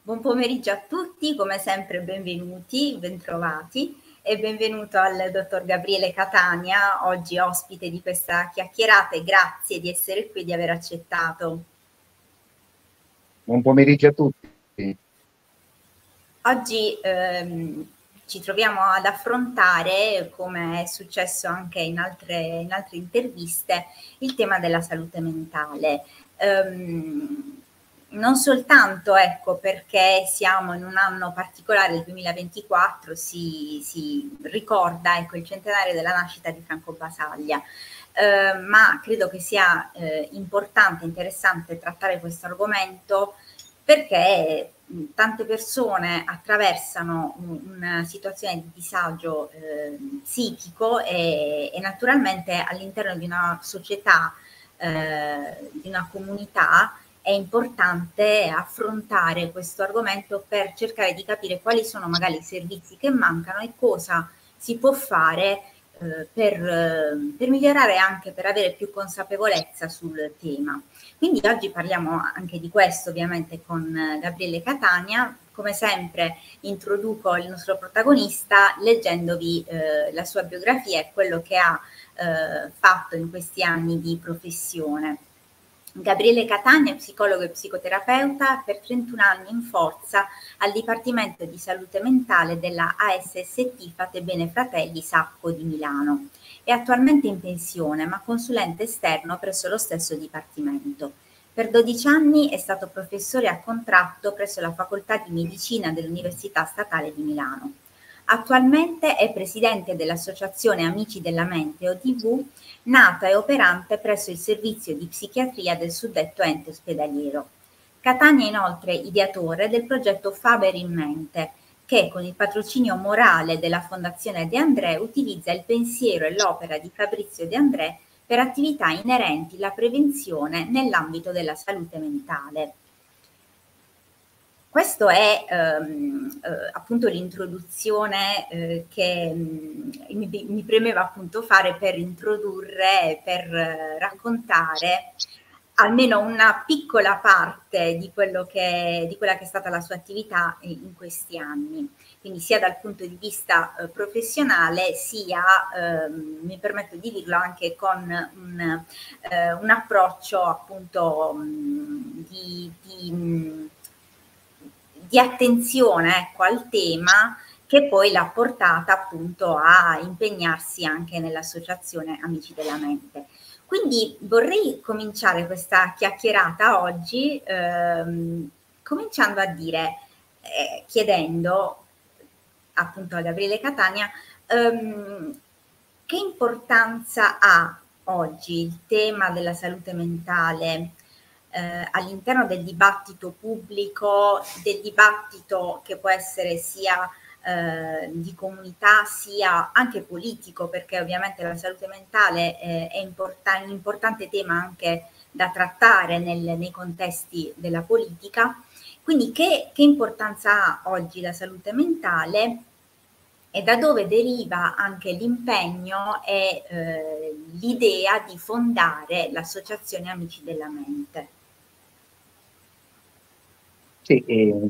Buon pomeriggio a tutti, come sempre benvenuti, bentrovati e benvenuto al dottor Gabriele Catania, oggi ospite di questa chiacchierata e grazie di essere qui e di aver accettato. Buon pomeriggio a tutti. Oggi ci troviamo ad affrontare, come è successo anche in altre interviste, il tema della salute mentale. Non soltanto ecco, perché siamo in un anno particolare, il 2024, si ricorda ecco, il centenario della nascita di Franco Basaglia. Ma credo che sia importante, interessante trattare questo argomento perché tante persone attraversano una situazione di disagio psichico e naturalmente all'interno di una società, di una comunità, è importante affrontare questo argomento per cercare di capire quali sono magari i servizi che mancano e cosa si può fare per migliorare, anche per avere più consapevolezza sul tema. Quindi oggi parliamo anche di questo ovviamente con Gabriele Catania. Come sempre introduco il nostro protagonista leggendovi la sua biografia e quello che ha fatto in questi anni di professione. Gabriele Catania è psicologo e psicoterapeuta, per 31 anni in forza al Dipartimento di Salute Mentale della ASST Fate Bene Fratelli Sacco di Milano. È attualmente in pensione, ma consulente esterno presso lo stesso dipartimento. Per 12 anni è stato professore a contratto presso la Facoltà di Medicina dell'Università Statale di Milano. Attualmente è presidente dell'Associazione Amici della Mente ODV, nata e operante presso il servizio di psichiatria del suddetto ente ospedaliero. Catania è inoltre ideatore del progetto Faber in Mente, che con il patrocinio morale della Fondazione De André utilizza il pensiero e l'opera di Fabrizio De André per attività inerenti alla prevenzione nell'ambito della salute mentale. Questo è appunto l'introduzione che mi premeva appunto fare per introdurre, per raccontare almeno una piccola parte di quella che è stata la sua attività in questi anni. Quindi sia dal punto di vista professionale, sia, mi permetto di dirlo, anche con un approccio appunto di attenzione ecco, al tema, che poi l'ha portata appunto a impegnarsi anche nell'associazione Amici della Mente. Quindi vorrei cominciare questa chiacchierata oggi cominciando a dire, chiedendo appunto a Gabriele Catania che importanza ha oggi il tema della salute mentale all'interno del dibattito pubblico, del dibattito che può essere sia di comunità sia anche politico, perché ovviamente la salute mentale è un importante tema anche da trattare nei contesti della politica. Quindi che importanza ha oggi la salute mentale e da dove deriva anche l'impegno e l'idea di fondare l'associazione Amici della Mente? Sì,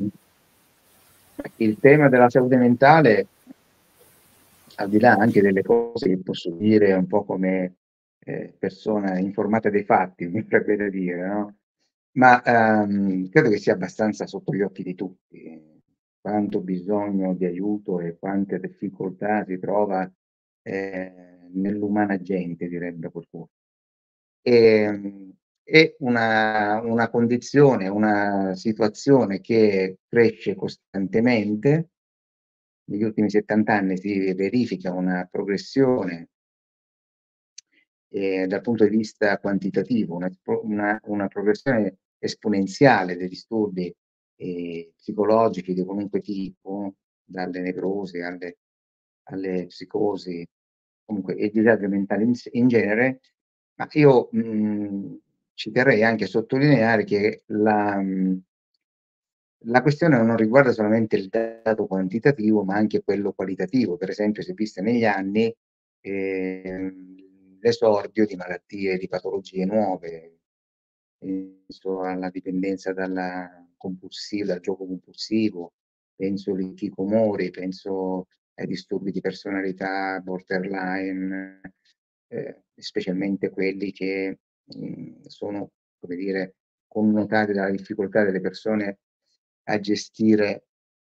il tema della salute mentale, al di là anche delle cose che posso dire un po' come persona informata dei fatti, mi verrebbe da dire, no? Ma credo che sia abbastanza sotto gli occhi di tutti quanto bisogno di aiuto e quante difficoltà si trova nell'umana gente, direbbe qualcuno. È una condizione, una situazione che cresce costantemente. Negli ultimi 70 anni si verifica una progressione dal punto di vista quantitativo, una progressione esponenziale dei disturbi psicologici di qualunque tipo, dalle nevrosi alle psicosi, comunque e disagio mentale in genere, ma io ci terrei anche a sottolineare che la questione non riguarda solamente il dato quantitativo, ma anche quello qualitativo. Per esempio, si è vista negli anni l'esordio di malattie, di patologie nuove, penso alla dipendenza compulsivo, dal gioco compulsivo, penso all'ikikomori, penso ai disturbi di personalità borderline, specialmente quelli che sono, come dire, connotati dalla difficoltà delle persone a gestire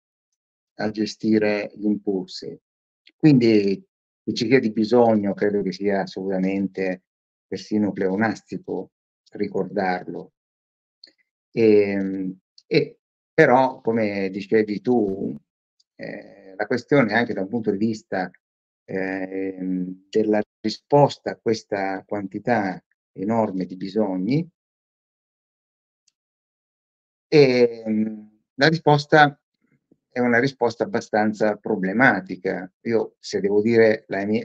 gli impulsi. Quindi che ci sia di bisogno, credo che sia assolutamente persino pleonastico ricordarlo. E però, come dicevi tu, la questione anche da un punto di vista, della risposta a questa quantità enorme di bisogni, la risposta è una risposta abbastanza problematica. Io, se devo dire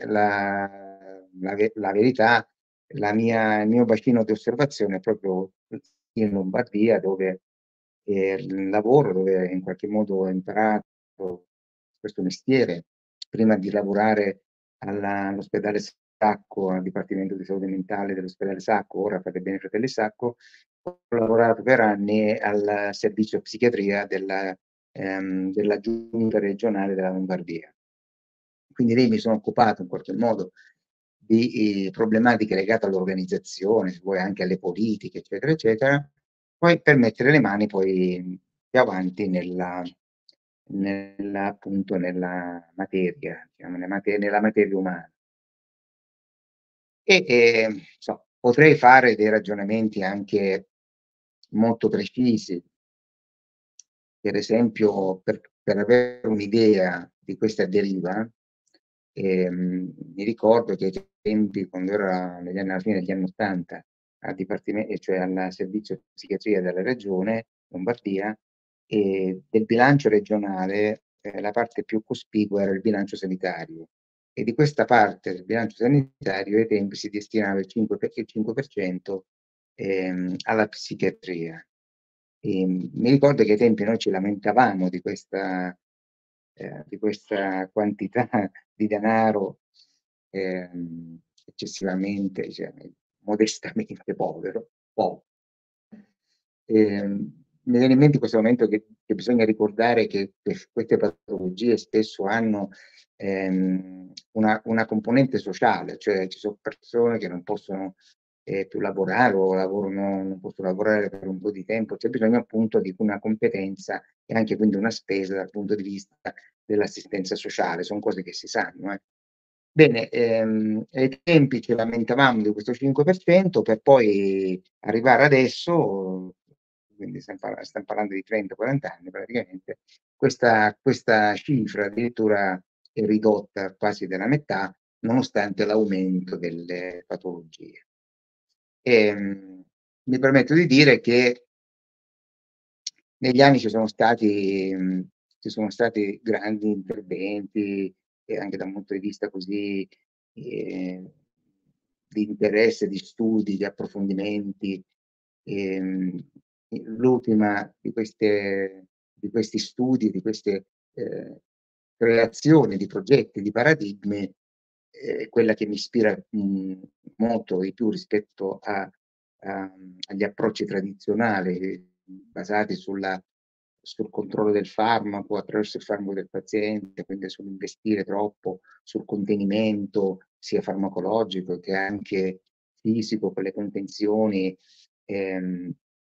la verità, il mio bacino di osservazione è proprio in Lombardia, dove lavoro, dove in qualche modo ho imparato questo mestiere prima di lavorare all'ospedale Sacco, al Dipartimento di Salute Mentale dell'ospedale Sacco, ora Fate Bene Fratelli Sacco. Ho lavorato per anni al servizio psichiatria della giunta regionale della Lombardia. Quindi lì mi sono occupato in qualche modo di problematiche legate all'organizzazione, se vuoi anche alle politiche, eccetera, eccetera, poi per mettere le mani poi più avanti appunto nella materia, diciamo, nella materia umana. Potrei fare dei ragionamenti anche molto precisi. Per esempio, per avere un'idea di questa deriva, mi ricordo che ai tempi, quando ero alla fine degli anni '80, cioè al servizio psichiatria della regione Lombardia, del bilancio regionale, la parte più cospicua era il bilancio sanitario. E di questa parte del bilancio sanitario ai tempi si destinava il 5% alla psichiatria. Mi ricordo che ai tempi noi ci lamentavamo di questa quantità di denaro, eccessivamente, cioè, modestamente povero. Mi viene in mente in questo momento che bisogna ricordare che queste patologie spesso hanno una componente sociale, cioè ci sono persone che non possono più lavorare o non possono lavorare per un po' di tempo, c'è bisogno appunto di una competenza e anche quindi una spesa dal punto di vista dell'assistenza sociale, son cose che si sanno. Bene, ai tempi ci lamentavamo di questo 5% per poi arrivare adesso, quindi stiam parlando di 30, 40 anni praticamente, questa cifra addirittura è ridotta quasi della metà, nonostante l'aumento delle patologie. Mi permetto di dire che negli anni ci sono stati grandi interventi, anche da un punto di vista così, ehm, di interesse, di studi, di approfondimenti. Ehm, L'ultima di questi studi, di queste, creazioni di progetti, di paradigmi, è quella che mi ispira, molto di più rispetto agli approcci tradizionali basati sul controllo del farmaco attraverso il farmaco del paziente, quindi sull'investire troppo sul contenimento sia farmacologico che anche fisico, con le contenzioni. ehm,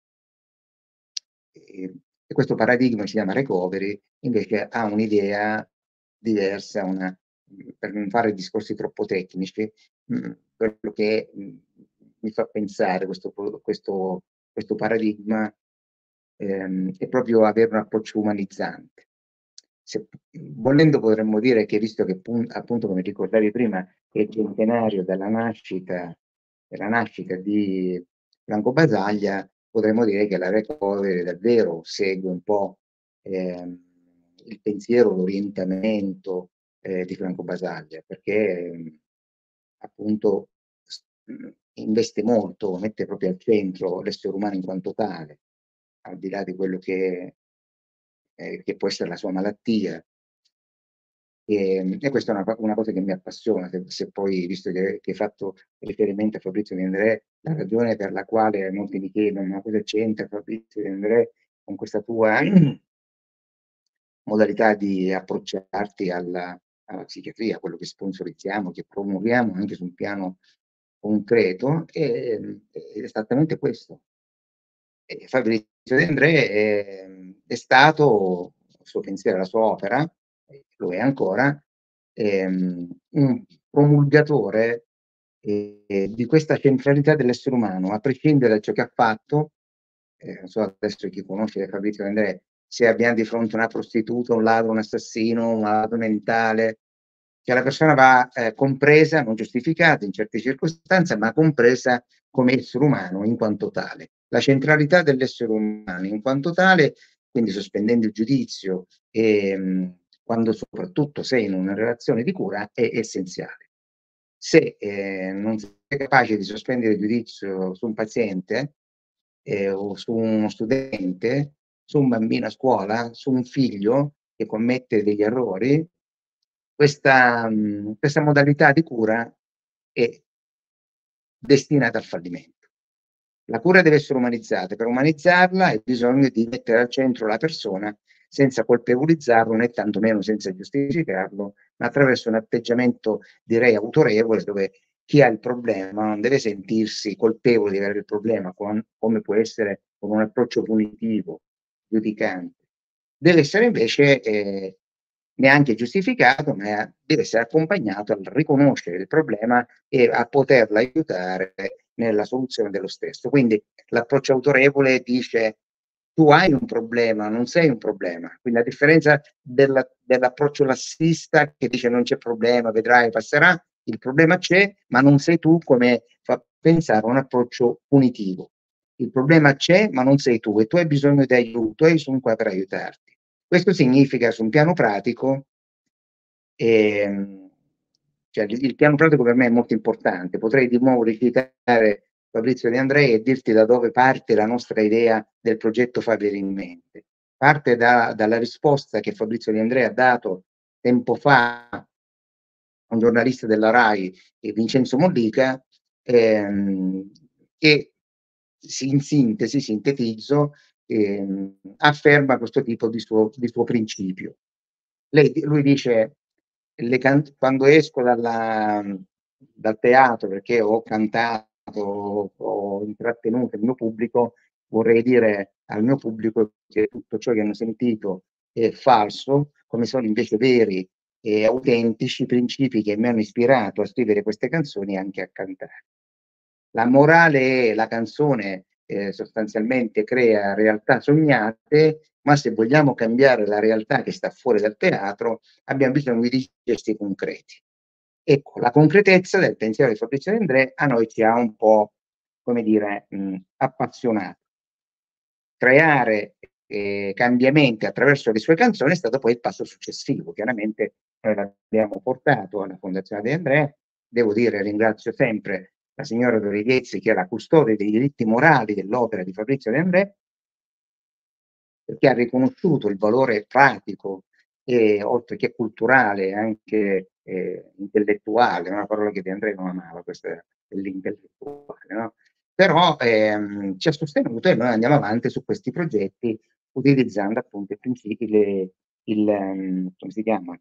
e questo paradigma si chiama recovery, invece ha un'idea diversa, per non fare discorsi troppo tecnici, quello che, mi fa pensare questo paradigma, è proprio avere un approccio umanizzante. Volendo potremmo dire che, visto che appunto come ricordavi prima, è il centenario della nascita di Franco Basaglia, potremmo dire che la recovery davvero segue un po', il pensiero, l'orientamento, di Franco Basaglia, perché, appunto investe molto, mette proprio al centro l'essere umano in quanto tale, al di là di quello che può essere la sua malattia. E questa è una cosa che mi appassiona, se poi, visto che hai fatto riferimento a Fabrizio De André, la ragione per la quale molti mi chiedono: "Ma cosa c'entra Fabrizio De André con questa tua modalità di approcciarti alla psichiatria, quello che sponsorizziamo, che promuoviamo anche su un piano concreto, è esattamente questo. Fabrizio De André è stato, il suo pensiero, la sua opera, lo è ancora, un promulgatore di questa centralità dell'essere umano, a prescindere da ciò che ha fatto. Non so adesso chi conosce Fabrizio De André, se abbiamo di fronte una prostituta, un ladro, un assassino, un malato mentale, che la persona va compresa, non giustificata in certe circostanze, ma compresa come essere umano in quanto tale. La centralità dell'essere umano in quanto tale, quindi sospendendo il giudizio, quando soprattutto sei in una relazione di cura, è essenziale. Se non sei capace di sospendere il giudizio su un paziente o su uno studente, su un bambino a scuola, su un figlio che commette degli errori, questa modalità di cura è destinata al fallimento. La cura deve essere umanizzata, per umanizzarla hai bisogno di mettere al centro la persona senza colpevolizzarlo né tantomeno senza giustificarlo, ma attraverso un atteggiamento, direi, autorevole, dove chi ha il problema non deve sentirsi colpevole di avere il problema, come può essere con un approccio punitivo, giudicante. Deve essere invece neanche giustificato, ma deve essere accompagnato al riconoscere il problema e a poterlo aiutare nella soluzione dello stesso. Quindi l'approccio autorevole dice: tu hai un problema, non sei un problema. Quindi a differenza dell'approccio lassista che dice non c'è problema, vedrai, passerà, il problema c'è, ma non sei tu, come fa pensare a un approccio punitivo. Il problema c'è, ma non sei tu e tu hai bisogno di aiuto e io sono qua per aiutarti. Questo significa, su un piano pratico, cioè il piano pratico per me è molto importante. Potrei di nuovo ricitare Fabrizio De André e dirti da dove parte la nostra idea del progetto Fabri in mente. Parte dalla risposta che Fabrizio De André ha dato tempo fa a un giornalista della RAI, Vincenzo Mollica, che in sintesi, sintetizzo, afferma questo tipo di suo principio. Lui dice: quando esco dal teatro perché ho cantato, ho intrattenuto il mio pubblico, vorrei dire al mio pubblico che tutto ciò che hanno sentito è falso, come sono invece veri e autentici i principi che mi hanno ispirato a scrivere queste canzoni e anche a cantare. La morale è: la canzone sostanzialmente crea realtà sognate, ma se vogliamo cambiare la realtà che sta fuori dal teatro, abbiamo bisogno di gesti concreti. Ecco, la concretezza del pensiero di Fabrizio De André a noi ci ha un po', come dire, appassionato. Creare cambiamenti attraverso le sue canzoni è stato poi il passo successivo. Chiaramente noi l'abbiamo portato alla Fondazione De André. Devo dire, ringrazio sempre la signora Dorighezzi, che è la custode dei diritti morali dell'opera di Fabrizio De André, perché ha riconosciuto il valore pratico e oltre che culturale anche intellettuale, una parola che De André non amava, questa dell'intellettuale, no? Però ci ha sostenuto e noi andiamo avanti su questi progetti utilizzando appunto i principi, come si chiama,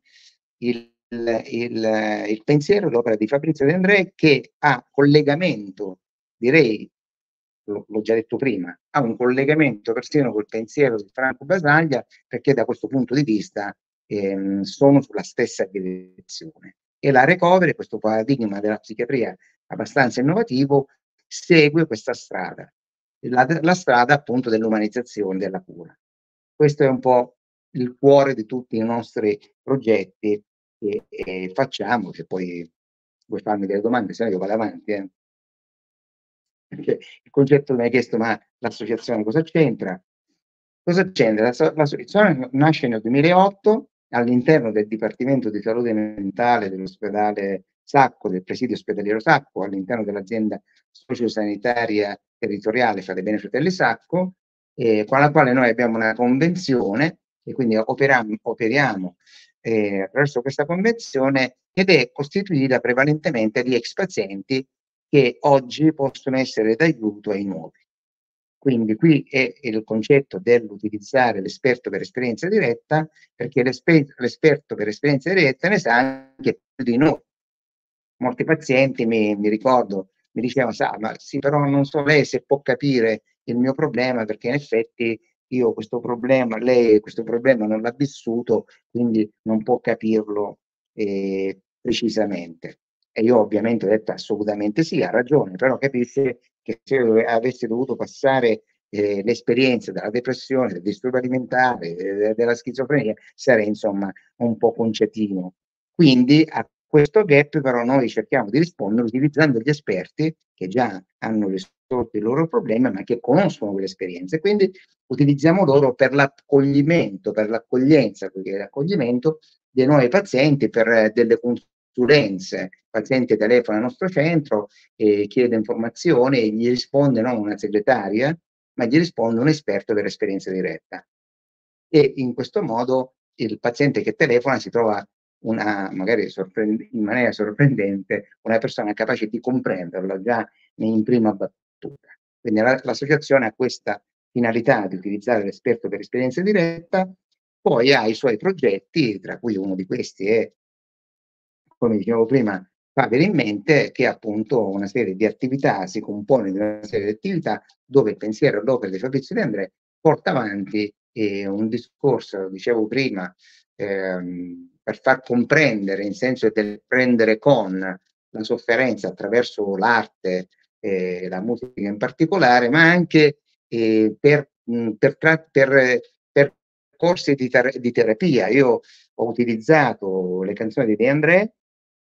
il pensiero e l'opera di Fabrizio De André, che ha collegamento, direi, l'ho già detto prima, ha un collegamento persino col pensiero di Franco Basaglia, perché da questo punto di vista sono sulla stessa direzione. E la recovery, questo paradigma della psichiatria abbastanza innovativo, segue questa strada, la strada appunto dell'umanizzazione della cura. Questo è un po' il cuore di tutti i nostri progetti che facciamo, se poi vuoi farmi delle domande, se no io vado avanti. Perché il concetto mi hai chiesto: ma l'associazione cosa c'entra? Cosa c'entra? L'associazione nasce nel 2008 all'interno del Dipartimento di Salute Mentale dell'ospedale Sacco, del presidio ospedaliero Sacco, all'interno dell'azienda sociosanitaria territoriale Fate Bene Fratelli Sacco, con la quale noi abbiamo una convenzione e quindi operiamo attraverso questa convenzione, ed è costituita prevalentemente di ex pazienti che oggi possono essere d'aiuto ai nuovi. Quindi qui è il concetto dell'utilizzare l'esperto per esperienza diretta, perché l'esperto per esperienza diretta ne sa anche più di noi. Molti pazienti mi ricordo, mi dicevano: "Sa, ma sì, però non so lei se può capire il mio problema, perché in effetti io questo problema lei questo problema non l'ha vissuto, quindi non può capirlo, precisamente". E io ovviamente ho detto: "Assolutamente sì, ha ragione, però capisce che se io avessi dovuto passare, l'esperienza della depressione, del disturbo alimentare, della schizofrenia, sarei insomma un po' conciatino". Quindi a questo gap però noi cerchiamo di rispondere utilizzando gli esperti che già hanno risolto i loro problemi, ma che conoscono quell'esperienza e quindi utilizziamo loro per l'accoglimento, per l'accoglienza, più che l'accoglimento dei nuovi pazienti, per delle consulenze. Il paziente telefona al nostro centro e chiede informazioni e gli risponde non una segretaria, ma gli risponde un esperto per esperienza diretta. E in questo modo il paziente che telefona si trova una magari in maniera sorprendente, una persona capace di comprenderlo già in prima battuta. Quindi l'associazione ha questa finalità di utilizzare l'esperto per esperienza diretta, poi ha i suoi progetti, tra cui uno di questi è, come dicevo prima, Papera in mente, che è appunto una serie di attività, si compone di una serie di attività dove il pensiero e l'opera di Fabrizio De André porta avanti, un discorso, dicevo prima, per far comprendere, in senso del prendere con la sofferenza attraverso l'arte e la musica in particolare, ma anche, per percorsi di terapia. Io ho utilizzato le canzoni di De André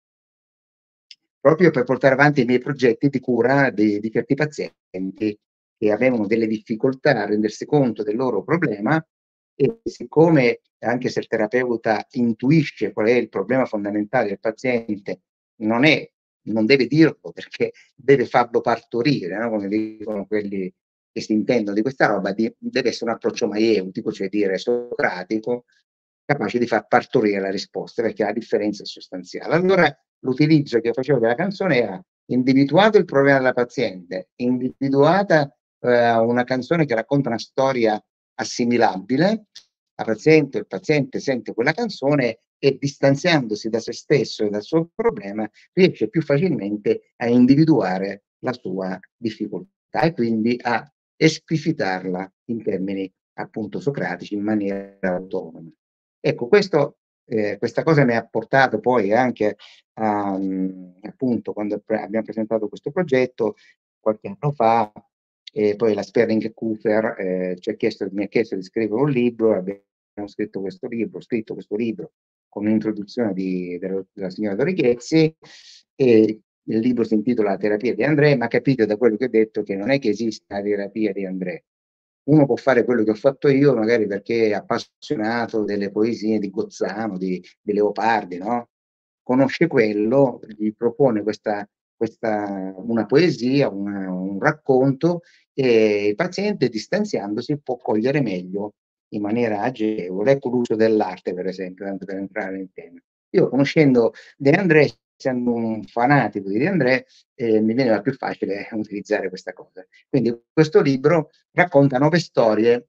proprio per portare avanti i miei progetti di cura di certi pazienti che avevano delle difficoltà a rendersi conto del loro problema e siccome, anche se il terapeuta intuisce qual è il problema fondamentale del paziente, non è non deve dirlo perché deve farlo partorire, no, come dicono quelli che si intendono di questa roba, deve essere un approccio maieutico, cioè dire socratico, capace di far partorire la risposta, perché la differenza è sostanziale. Allora l'utilizzo che io facevo della canzone era individuato il problema della paziente, individuata, una canzone che racconta una storia assimilabile, il paziente sente quella canzone e distanziandosi da se stesso e dal suo problema, riesce più facilmente a individuare la sua difficoltà e quindi a esplicitarla in termini appunto socratici in maniera autonoma. Ecco, questa cosa mi ha portato poi anche a appunto quando abbiamo presentato questo progetto qualche anno fa, e poi la Sperling-Kufer, mi ha chiesto di scrivere un libro, abbiamo ho scritto questo libro con un'introduzione della signora Dorichezzi, e il libro si intitola La terapia di André, ma capite da quello che ho detto che non è che esista la terapia di André. Uno può fare quello che ho fatto io, magari perché è appassionato delle poesie di Gozzano, di Leopardi, no? Conosce quello, gli propone una poesia, un racconto e il paziente, distanziandosi, può cogliere meglio in maniera agevole. Ecco l'uso dell'arte, per esempio, tanto per entrare nel tema. Io conoscendo De André, essendo un fanatico di De André, mi veniva più facile utilizzare questa cosa. Quindi questo libro racconta 9 storie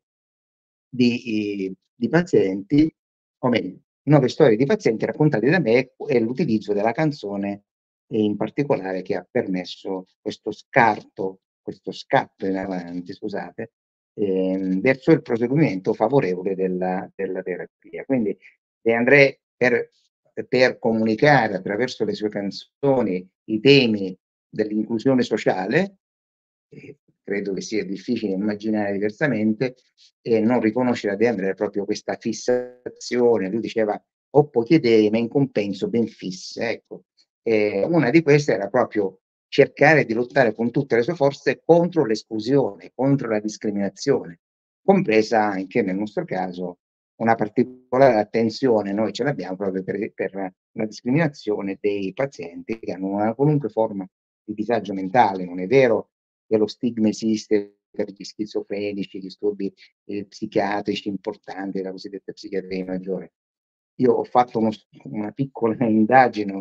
di pazienti, o meglio, 9 storie di pazienti raccontate da me e l'utilizzo della canzone, in particolare, che ha permesso questo scatto in avanti, scusate, verso il proseguimento favorevole della terapia. Quindi De André per comunicare attraverso le sue canzoni i temi dell'inclusione sociale, credo che sia difficile immaginare diversamente, e non riconoscere a De André proprio questa fissazione. Lui diceva: "Ho poche idee, ma in compenso ben fisse". Ecco, una di queste era proprio cercare di lottare con tutte le sue forze contro l'esclusione, contro la discriminazione, compresa anche, nel nostro caso, una particolare attenzione noi ce l'abbiamo proprio per la discriminazione dei pazienti che hanno una qualunque forma di disagio mentale. Non è vero che lo stigma esiste per gli schizofrenici, disturbi, psichiatrici importanti, la cosiddetta psichiatria maggiore. Io ho fatto una piccola indagine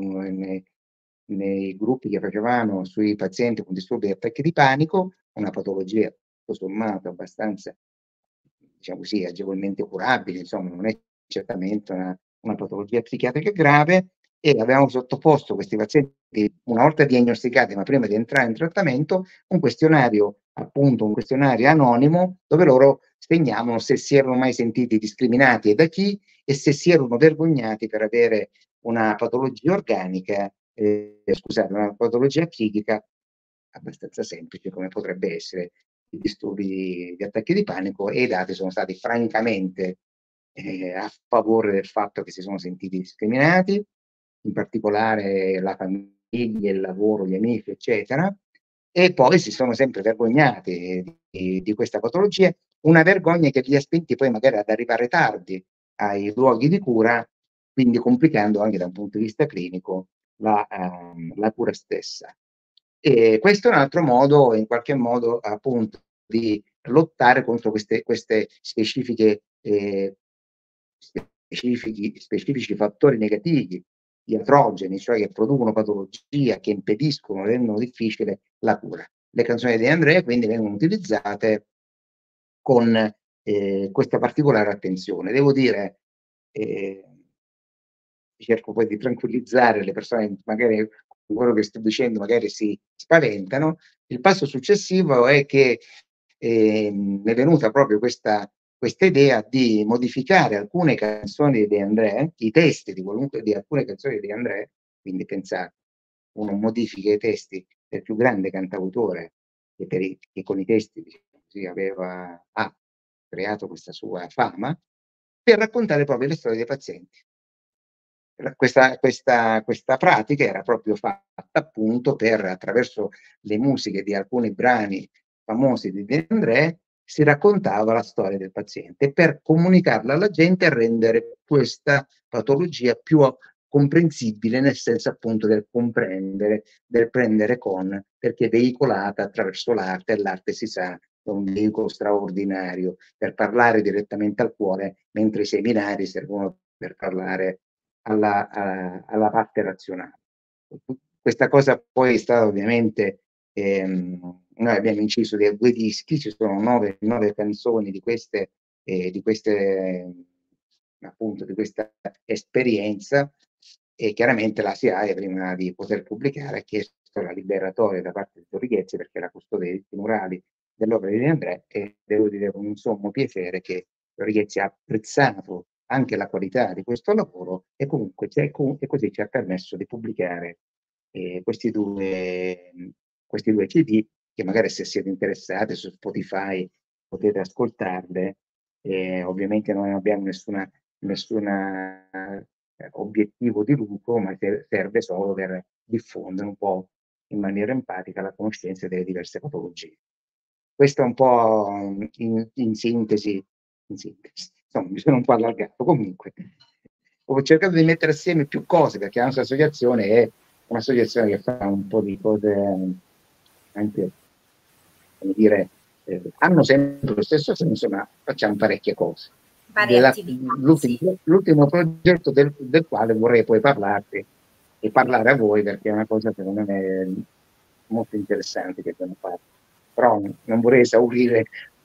nei gruppi che facevamo sui pazienti con disturbi di attacchi di panico, una patologia tutto sommato abbastanza, diciamo così, agevolmente curabili, insomma, non è certamente una patologia psichiatrica grave, e avevamo sottoposto questi pazienti, una volta diagnosticati, ma prima di entrare in trattamento, un questionario, appunto un questionario anonimo, dove loro segnavano se si erano mai sentiti discriminati e da chi, e se si erano vergognati per avere una patologia organica, scusate, una patologia psichica abbastanza semplice come potrebbe essere i disturbi di attacchi di panico, e i dati sono stati francamente a favore del fatto che si sono sentiti discriminati, in particolare la famiglia, il lavoro, gli amici, eccetera, e poi si sono sempre vergognati di questa patologia, una vergogna che li ha spinti poi magari ad arrivare tardi ai luoghi di cura, quindi complicando anche da un punto di vista clinico la cura stessa. E questo è un altro modo, in qualche modo, appunto, di lottare contro queste specifiche specifici fattori negativi, iatrogeni, cioè che producono patologia, che impediscono, rendono difficile la cura. Le canzoni di De André quindi vengono utilizzate con questa particolare attenzione. Devo dire, cerco poi di tranquillizzare le persone, magari con quello che sto dicendo magari si spaventano. Il passo successivo è che m'è venuta proprio questa idea di modificare alcune canzoni di De André, i testi di alcune canzoni di De André, quindi pensate, uno modifica i testi del più grande cantautore che con i testi, diciamo così, ha creato questa sua fama, per raccontare proprio le storie dei pazienti. Questa pratica era proprio fatta appunto per, attraverso le musiche di alcuni brani famosi di De André, si raccontava la storia del paziente per comunicarla alla gente e rendere questa patologia più comprensibile, nel senso appunto del comprendere, del prendere con, perché veicolata attraverso l'arte, e l'arte si sa è un veicolo straordinario per parlare direttamente al cuore, mentre i seminari servono per parlare alla parte razionale. Questa cosa poi è stata ovviamente, noi abbiamo inciso due dischi, ci sono nove canzoni di queste appunto di questa esperienza, e chiaramente la SIAE, prima di poter pubblicare, ha chiesto la liberatoria da parte di Torrighezzi, perché era custode dei murali dell'opera di De André, e devo dire con un sommo piacere che Torrighezzi ha apprezzato anche la qualità di questo lavoro, e comunque e così ci ha permesso di pubblicare questi due CD, che magari, se siete interessati, su Spotify potete ascoltarle. Ovviamente noi non abbiamo nessuna obiettivo di lucro, ma serve solo per diffondere un po' in maniera empatica la conoscenza delle diverse patologie. Questo è un po' in sintesi, insomma, mi sono un po' allargato. Comunque, ho cercato di mettere assieme più cose, perché la nostra associazione è un'associazione che fa un po' di cose anche, come dire, hanno sempre lo stesso senso, ma facciamo parecchie cose. Varie attività, sì. L'ultimo progetto del quale vorrei poi parlarti e parlare a voi, perché è una cosa secondo me molto interessante che abbiamo fatto. Però non vorrei esaurire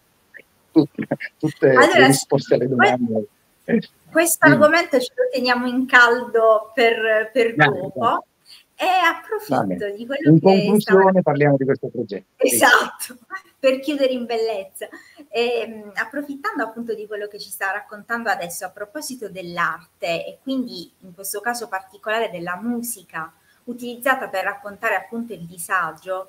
tutte Allora, le risposte alle domande. Questo argomento ce lo teniamo in caldo per dopo, e approfitto di quello in che conclusione parliamo di questo progetto. Esatto, per chiudere in bellezza. Approfittando appunto di quello che ci sta raccontando adesso a proposito dell'arte, e quindi in questo caso particolare della musica utilizzata per raccontare appunto il disagio,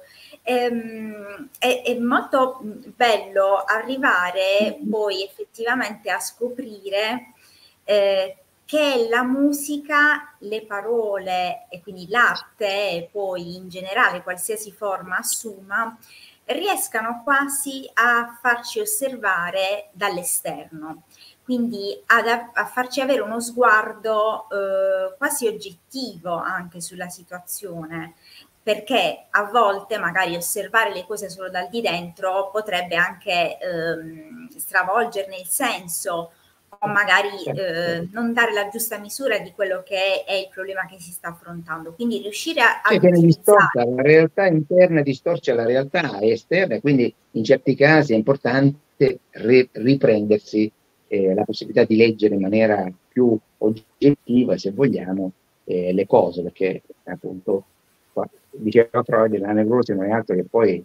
è molto bello arrivare poi effettivamente a scoprire che la musica, le parole e quindi l'arte, e poi in generale qualsiasi forma assuma, riescano quasi a farci osservare dall'esterno, quindi a farci avere uno sguardo quasi oggettivo anche sulla situazione, perché a volte magari osservare le cose solo dal di dentro potrebbe anche stravolgerne il senso, magari non dare la giusta misura di quello che è il problema che si sta affrontando. Quindi riuscire a utilizzare la realtà interna, distorce la realtà esterna, quindi in certi casi è importante riprendersi la possibilità di leggere in maniera più oggettiva, se vogliamo, le cose, perché appunto diceva Freud, la nevrosi non è altro che poi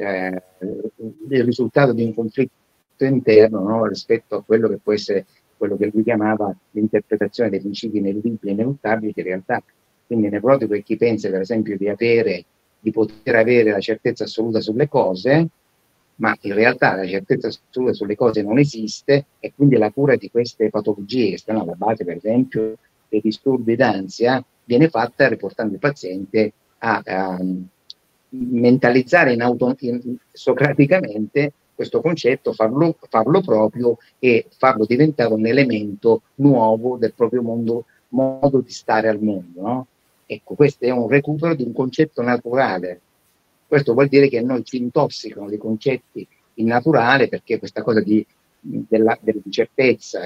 il risultato di un conflitto interno, no? Rispetto a quello che può essere quello che lui chiamava l'interpretazione dei principi ineludibili e ineluttabili, che in realtà quindi nevrotico è chi pensa per esempio di poter avere la certezza assoluta sulle cose, ma in realtà la certezza assoluta sulle cose non esiste, e quindi la cura di queste patologie che stanno alla base per esempio dei disturbi d'ansia viene fatta riportando il paziente a mentalizzare socraticamente questo concetto, farlo proprio e farlo diventare un elemento nuovo del proprio modo di stare al mondo, no? Ecco, questo è un recupero di un concetto naturale. Questo vuol dire che noi ci intossicano di concetti innaturali, perché questa cosa dell'incertezza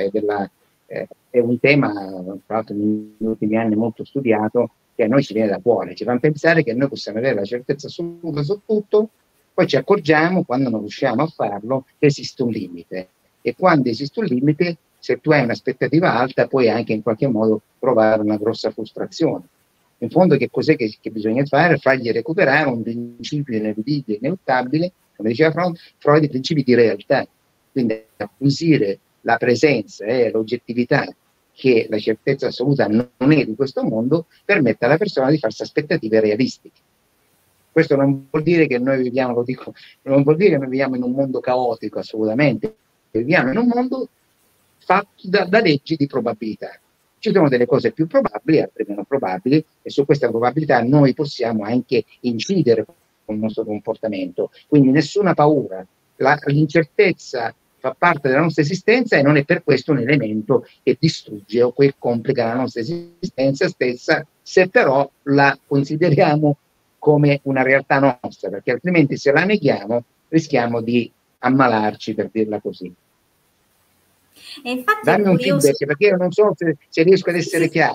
è un tema, tra l'altro, negli ultimi anni molto studiato, che a noi ci viene da cuore, ci fanno pensare che noi possiamo avere la certezza assoluta su tutto, poi ci accorgiamo, quando non riusciamo a farlo, che esiste un limite. E quando esiste un limite, se tu hai un'aspettativa alta, puoi anche in qualche modo provare una grossa frustrazione. In fondo che cos'è che bisogna fare? Fargli recuperare un principio ineludibile, ineluttabile, come diceva Freud, i principi di realtà. Quindi acquisire la presenza e l'oggettività che la certezza assoluta non è di questo mondo, permette alla persona di farsi aspettative realistiche. Questo non vuol dire che noi viviamo, non vuol dire che noi viviamo in un mondo caotico, assolutamente. Viviamo in un mondo fatto da leggi di probabilità. Ci sono delle cose più probabili, altre meno probabili, e su questa probabilità noi possiamo anche incidere con il nostro comportamento. Quindi nessuna paura. L'incertezza fa parte della nostra esistenza e non è per questo un elemento che distrugge o che complica la nostra esistenza stessa, se però la consideriamo come una realtà nostra, perché altrimenti se la neghiamo rischiamo di ammalarci, per dirla così. E infatti dammi un feedback, perché io non so se riesco ad essere chiaro.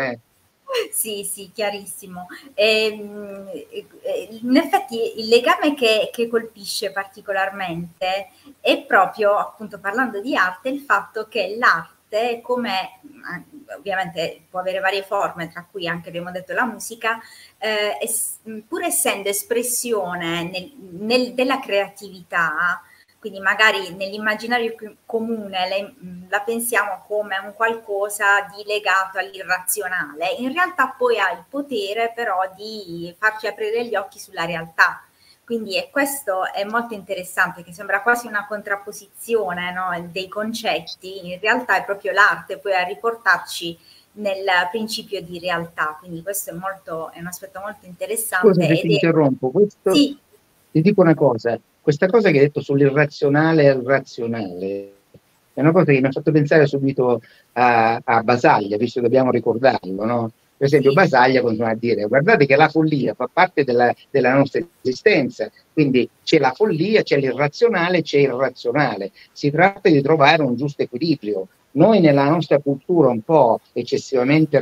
Sì, chiarissimo. In effetti il legame che colpisce particolarmente è proprio, appunto, parlando di arte, il fatto che l'arte, come ovviamente può avere varie forme, tra cui anche abbiamo detto la musica, pur essendo espressione della creatività, quindi magari nell'immaginario comune la pensiamo come un qualcosa di legato all'irrazionale, in realtà poi ha il potere però di farci aprire gli occhi sulla realtà. Quindi questo è molto interessante, che sembra quasi una contrapposizione, no, dei concetti, in realtà è proprio l'arte poi a riportarci nel principio di realtà, quindi questo è un aspetto molto interessante. Scusa se ti interrompo, sì. Ti dico una cosa, questa cosa che hai detto sull'irrazionale e il razionale è una cosa che mi ha fatto pensare subito a Basaglia, visto che dobbiamo ricordarlo, no? Per esempio, sì. Basaglia continua a dire: guardate che la follia fa parte della nostra esistenza, quindi c'è la follia, c'è l'irrazionale, c'è il razionale. Si tratta di trovare un giusto equilibrio. Noi nella nostra cultura un po' eccessivamente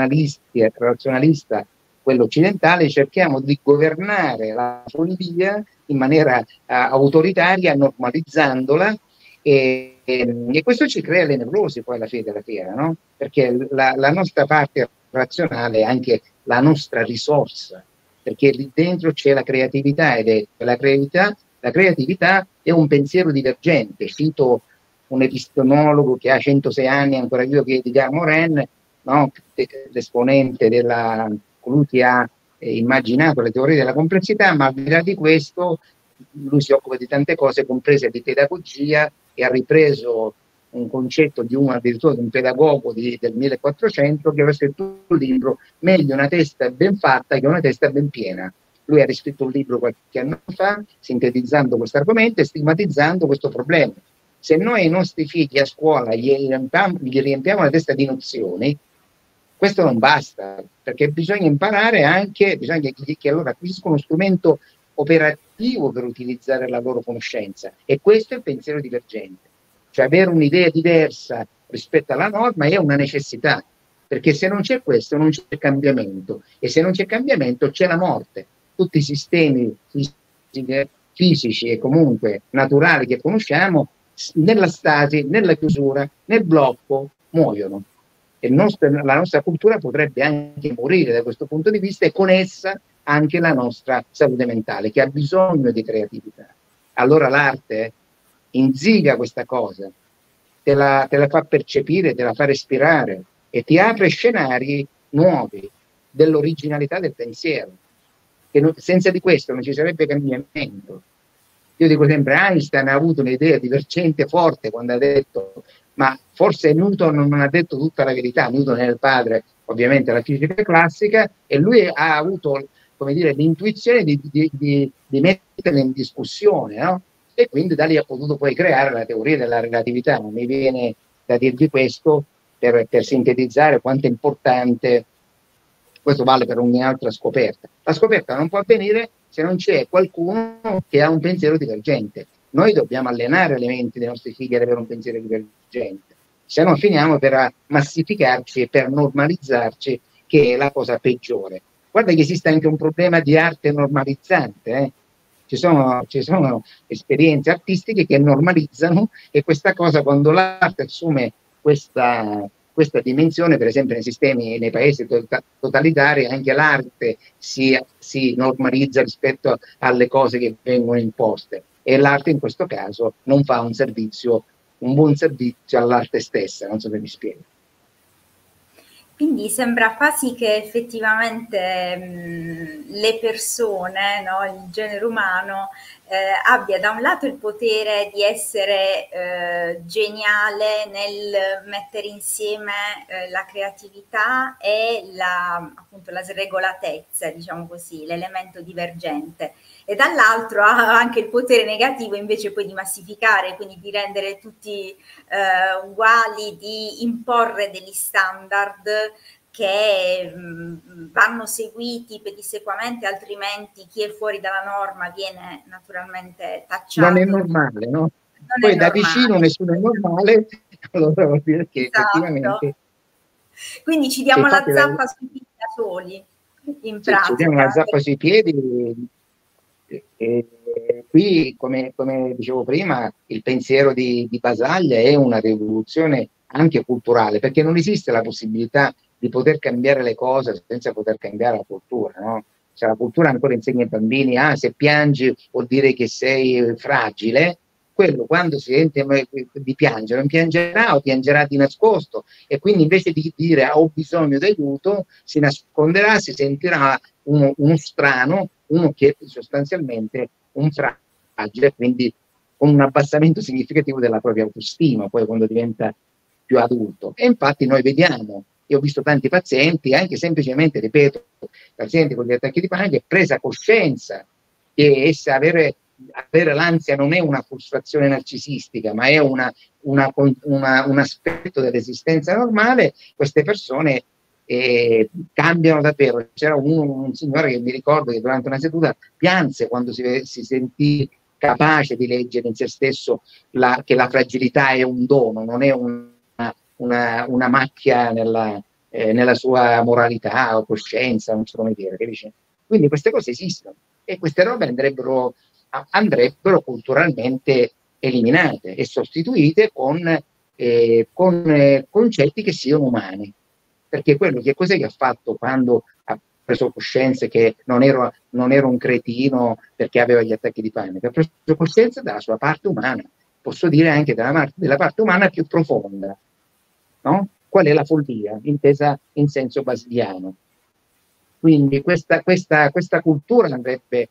razionalista, quello occidentale, cerchiamo di governare la follia in maniera autoritaria, normalizzandola, e questo ci crea le nevrosi poi alla fine della fiera, no? Perché la nostra parte razionale è anche la nostra risorsa, perché lì dentro c'è la creatività, ed la creatività è un pensiero divergente. Cito un epistemologo che ha 106 anni, ancora vivo, che è Edgar Morin, no? L'esponente colui che ha immaginato le teorie della complessità, ma al di là di questo lui si occupa di tante cose, comprese di pedagogia, e ha ripreso un concetto addirittura di un pedagogo del 1400 che aveva scritto un libro: meglio una testa ben fatta che una testa ben piena. Lui ha riscritto un libro qualche anno fa, sintetizzando questo argomento e stigmatizzando questo problema. Se noi ai nostri figli a scuola gli riempiamo la testa di nozioni, questo non basta, perché bisogna imparare anche, che allora acquisiscono uno strumento operativo per utilizzare la loro conoscenza, e questo è il pensiero divergente, cioè avere un'idea diversa rispetto alla norma è una necessità, perché se non c'è questo non c'è cambiamento, e se non c'è cambiamento c'è la morte. Tutti i sistemi fisici e comunque naturali che conosciamo, nella stasi, nella chiusura, nel blocco, muoiono. E la nostra cultura potrebbe anche morire da questo punto di vista, e con essa anche la nostra salute mentale, che ha bisogno di creatività. Allora l'arte inziga questa cosa, te la fa percepire, te la fa respirare, e ti apre scenari nuovi dell'originalità del pensiero, che senza di questo non ci sarebbe cambiamento. Io dico sempre, Einstein ha avuto un'idea divergente forte quando ha detto, ma forse Newton non ha detto tutta la verità. Newton è il padre ovviamente della fisica classica, e lui ha avuto, come dire, l'intuizione di metterla in discussione, no? E quindi da lì ha potuto poi creare la teoria della relatività. Mi viene da dirvi questo per sintetizzare quanto è importante. Questo vale per ogni altra scoperta. La scoperta non può avvenire se non c'è qualcuno che ha un pensiero divergente. Noi dobbiamo allenare le menti dei nostri figli ad avere un pensiero divergente, se no finiamo per massificarci e per normalizzarci, che è la cosa peggiore. Guarda che esiste anche un problema di arte normalizzante. Ci sono esperienze artistiche che normalizzano, e questa cosa, quando l'arte assume questa dimensione, per esempio nei paesi totalitari, anche l'arte si normalizza rispetto alle cose che vengono imposte, e l'arte in questo caso non fa un buon servizio all'arte stessa. Non so se mi spiego. Quindi sembra quasi che effettivamente le persone, no, il genere umano, abbia da un lato il potere di essere geniale nel mettere insieme la creatività e appunto la sregolatezza, diciamo così, l'elemento divergente, e dall'altro ha anche il potere negativo invece poi di massificare, quindi di rendere tutti uguali, di imporre degli standard che vanno seguiti pedissequamente, altrimenti chi è fuori dalla norma viene naturalmente tacciato. Non è normale, no? Poi da vicino nessuno è normale, allora vuol dire che effettivamente... Quindi ci diamo la zappa sui piedi da soli, in pratica. Ci diamo la zappa sui piedi, e qui, come dicevo prima, il pensiero di Basaglia è una rivoluzione anche culturale, perché non esiste la possibilità di poter cambiare le cose senza poter cambiare la cultura, no? Cioè, la cultura ancora insegna ai bambini, se piangi vuol dire che sei fragile. Quello, quando si sente di piangere, non piangerà o piangerà di nascosto, e quindi invece di dire ho bisogno di aiuto, si nasconderà, si sentirà uno strano, uno che è sostanzialmente un fragile, quindi con un abbassamento significativo della propria autostima poi quando diventa più adulto. E infatti noi vediamo, io ho visto tanti pazienti, anche semplicemente, ripeto, pazienti con gli attacchi di panico, è presa coscienza che avere l'ansia non è una frustrazione narcisistica, ma è un aspetto dell'esistenza normale. Queste persone cambiano davvero. C'era un signore che mi ricordo che durante una seduta pianse quando si sentì capace di leggere in se stesso che la fragilità è un dono, non è una macchia nella sua moralità o coscienza, non so come dire, capisci? Quindi queste cose esistono, e queste robe andrebbero culturalmente eliminate e sostituite con concetti che siano umani. Perché cos'è che ha fatto quando ha preso coscienza che non ero un cretino perché aveva gli attacchi di panico? Ha preso coscienza della sua parte umana, posso dire anche della parte umana più profonda, no? Qual è la follia, intesa in senso basiliano. Quindi questa cultura andrebbe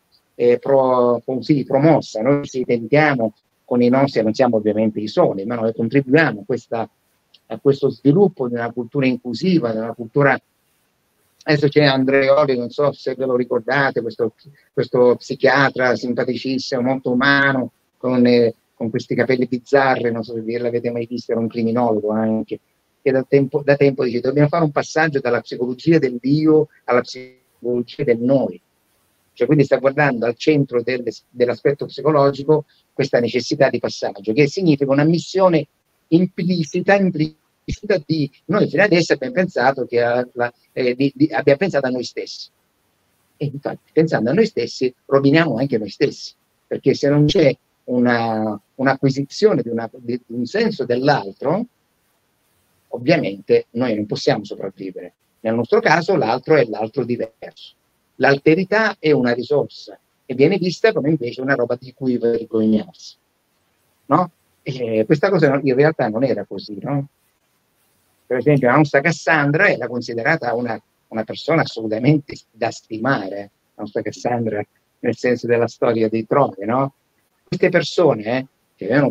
promossa. Noi ci tentiamo con i nostri, non siamo ovviamente i soli, ma noi contribuiamo a questo sviluppo di una cultura inclusiva, di una cultura... Adesso c'è Andreoli, non so se ve lo ricordate, questo psichiatra simpaticissimo, molto umano, con questi capelli bizzarri, non so se l'avete mai visto, era un criminologo anche, che da tempo dice dobbiamo fare un passaggio dalla psicologia dell'io alla psicologia del noi. Cioè, quindi sta guardando al centro dell'aspetto psicologico questa necessità di passaggio, che significa una missione implicita noi fino adesso abbiamo pensato che abbiamo pensato a noi stessi. E infatti, pensando a noi stessi, roviniamo anche noi stessi, perché se non c'è un'acquisizione di un senso dell'altro, ovviamente noi non possiamo sopravvivere. Nel nostro caso l'altro è l'altro diverso. L'alterità è una risorsa e viene vista come invece una roba di cui vergognarsi, no? E questa cosa in realtà non era così, no? Per esempio la nostra Cassandra era considerata una persona assolutamente da stimare, la nostra Cassandra nel senso della storia dei Troie, no? Queste persone che avevano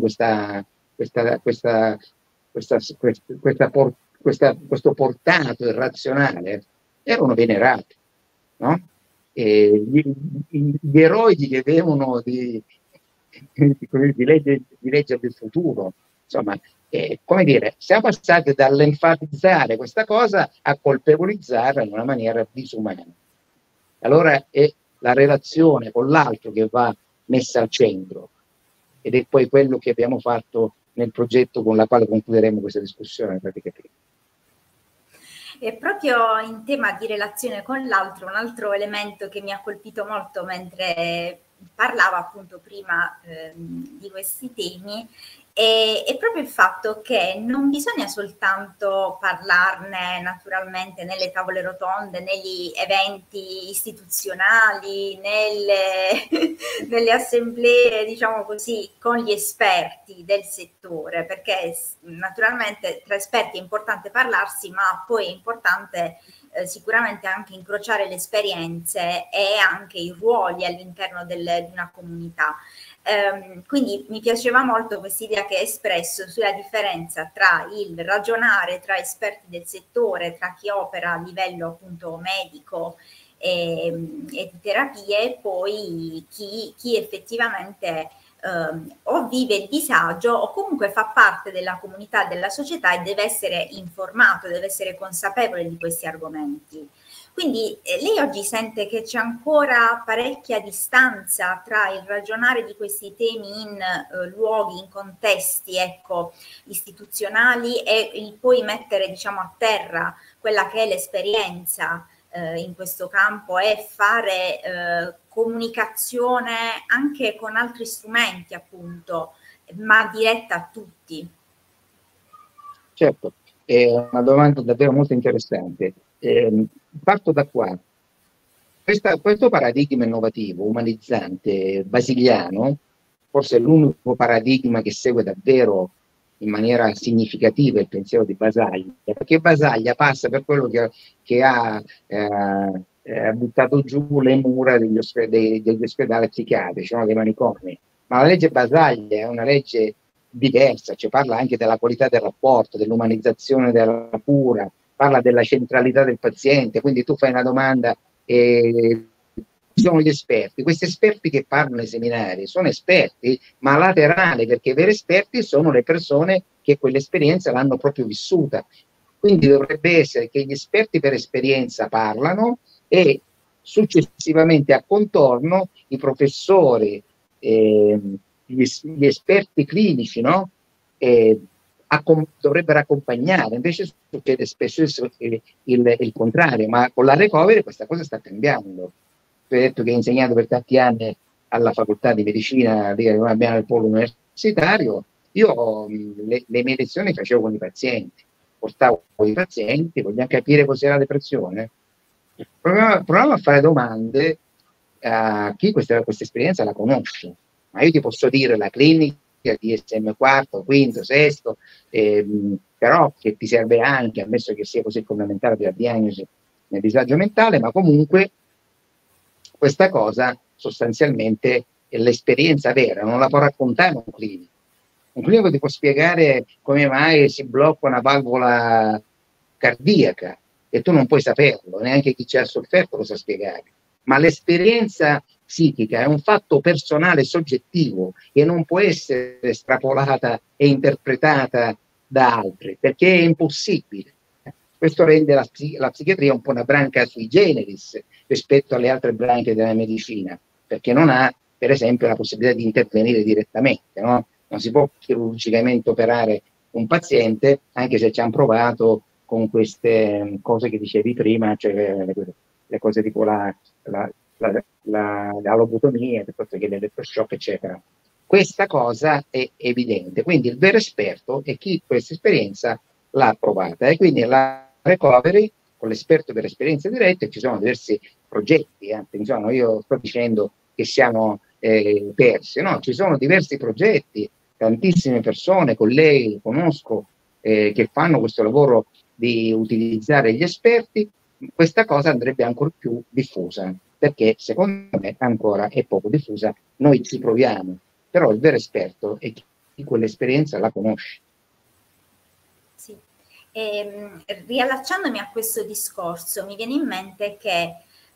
questo portato irrazionale erano venerati, no? E gli eroi gli chiedevano di leggere del futuro, insomma, come dire, siamo passati dall'enfatizzare questa cosa a colpevolizzarla in una maniera disumana. Allora è la relazione con l'altro che va messa al centro, ed è poi quello che abbiamo fatto nel progetto con la quale concluderemo questa discussione praticamente. E proprio in tema di relazione con l'altro, un altro elemento che mi ha colpito molto mentre parlava appunto prima di questi temi è proprio il fatto che non bisogna soltanto parlarne naturalmente nelle tavole rotonde, negli eventi istituzionali, nelle assemblee, diciamo così, con gli esperti del settore, perché naturalmente tra esperti è importante parlarsi, ma poi è importante sicuramente anche incrociare le esperienze e anche i ruoli all'interno di una comunità. Quindi mi piaceva molto quest'idea che hai espresso sulla differenza tra il ragionare tra esperti del settore, tra chi opera a livello appunto medico e di terapie, e poi chi effettivamente o vive il disagio o comunque fa parte della comunità, della società, e deve essere informato, deve essere consapevole di questi argomenti. Quindi lei oggi sente che c'è ancora parecchia distanza tra il ragionare di questi temi in luoghi, in contesti, ecco, istituzionali, e il poi mettere, diciamo, a terra quella che è l'esperienza in questo campo e fare comunicazione anche con altri strumenti, appunto, ma diretta a tutti. Certo, è una domanda davvero molto interessante. Parto da qua. Questo paradigma innovativo, umanizzante, basiliano, forse è l'unico paradigma che segue davvero in maniera significativa il pensiero di Basaglia, perché Basaglia passa per quello che ha buttato giù le mura degli ospedali psichiatrici, no? Dei manicomi. Ma la legge Basaglia è una legge diversa, cioè parla anche della qualità del rapporto, dell'umanizzazione della cura, parla della centralità del paziente. Quindi tu fai una domanda e sono gli esperti. Questi esperti che parlano nei seminari sono esperti, ma laterali, perché i veri esperti sono le persone che quell'esperienza l'hanno proprio vissuta. Quindi dovrebbe essere che gli esperti per esperienza parlano e successivamente a contorno i professori, gli esperti clinici, no? Dovrebbero accompagnare. Invece succede spesso il contrario, ma con la recovery questa cosa sta cambiando. Tu hai detto che hai insegnato per tanti anni alla facoltà di medicina lì abbiamo il polo universitario. Io le mie lezioni facevo con i pazienti, portavo i pazienti, vogliamo capire cos'è la depressione? Proviamo a fare domande a chi questa esperienza la conosce. Ma io ti posso dire la clinica DSM 4, quinto, sesto, però che ti serve anche, ammesso che sia così fondamentale per la diagnosi nel disagio mentale, ma comunque questa cosa sostanzialmente è l'esperienza vera, non la può raccontare un clinico. Un clinico ti può spiegare come mai si blocca una valvola cardiaca e tu non puoi saperlo, neanche chi ci ha sofferto lo sa spiegare. Ma l'esperienza psichica è un fatto personale, soggettivo, che non può essere estrapolata e interpretata da altri, perché è impossibile. Questo rende la psichiatria un po' una branca sui generis rispetto alle altre branche della medicina, perché non ha, per esempio, la possibilità di intervenire direttamente, no? Non si può chirurgicamente operare un paziente, anche se ci hanno provato con queste cose che dicevi prima, cioè le cose tipo la lobotomia, piuttosto che l'elettroshock, eccetera. Questa cosa è evidente, quindi il vero esperto è chi questa esperienza l'ha provata, e quindi la recovery con l'esperto per esperienze dirette ci sono diversi progetti, attenzione, io sto dicendo che siamo persi, no? Ci sono diversi progetti, tantissime persone, colleghi, conosco, che fanno questo lavoro di utilizzare gli esperti. Questa cosa andrebbe ancora più diffusa, perché secondo me ancora è poco diffusa. Noi ci proviamo, però il vero esperto è chi quell'esperienza la conosce. Sì. Riallacciandomi a questo discorso, mi viene in mente che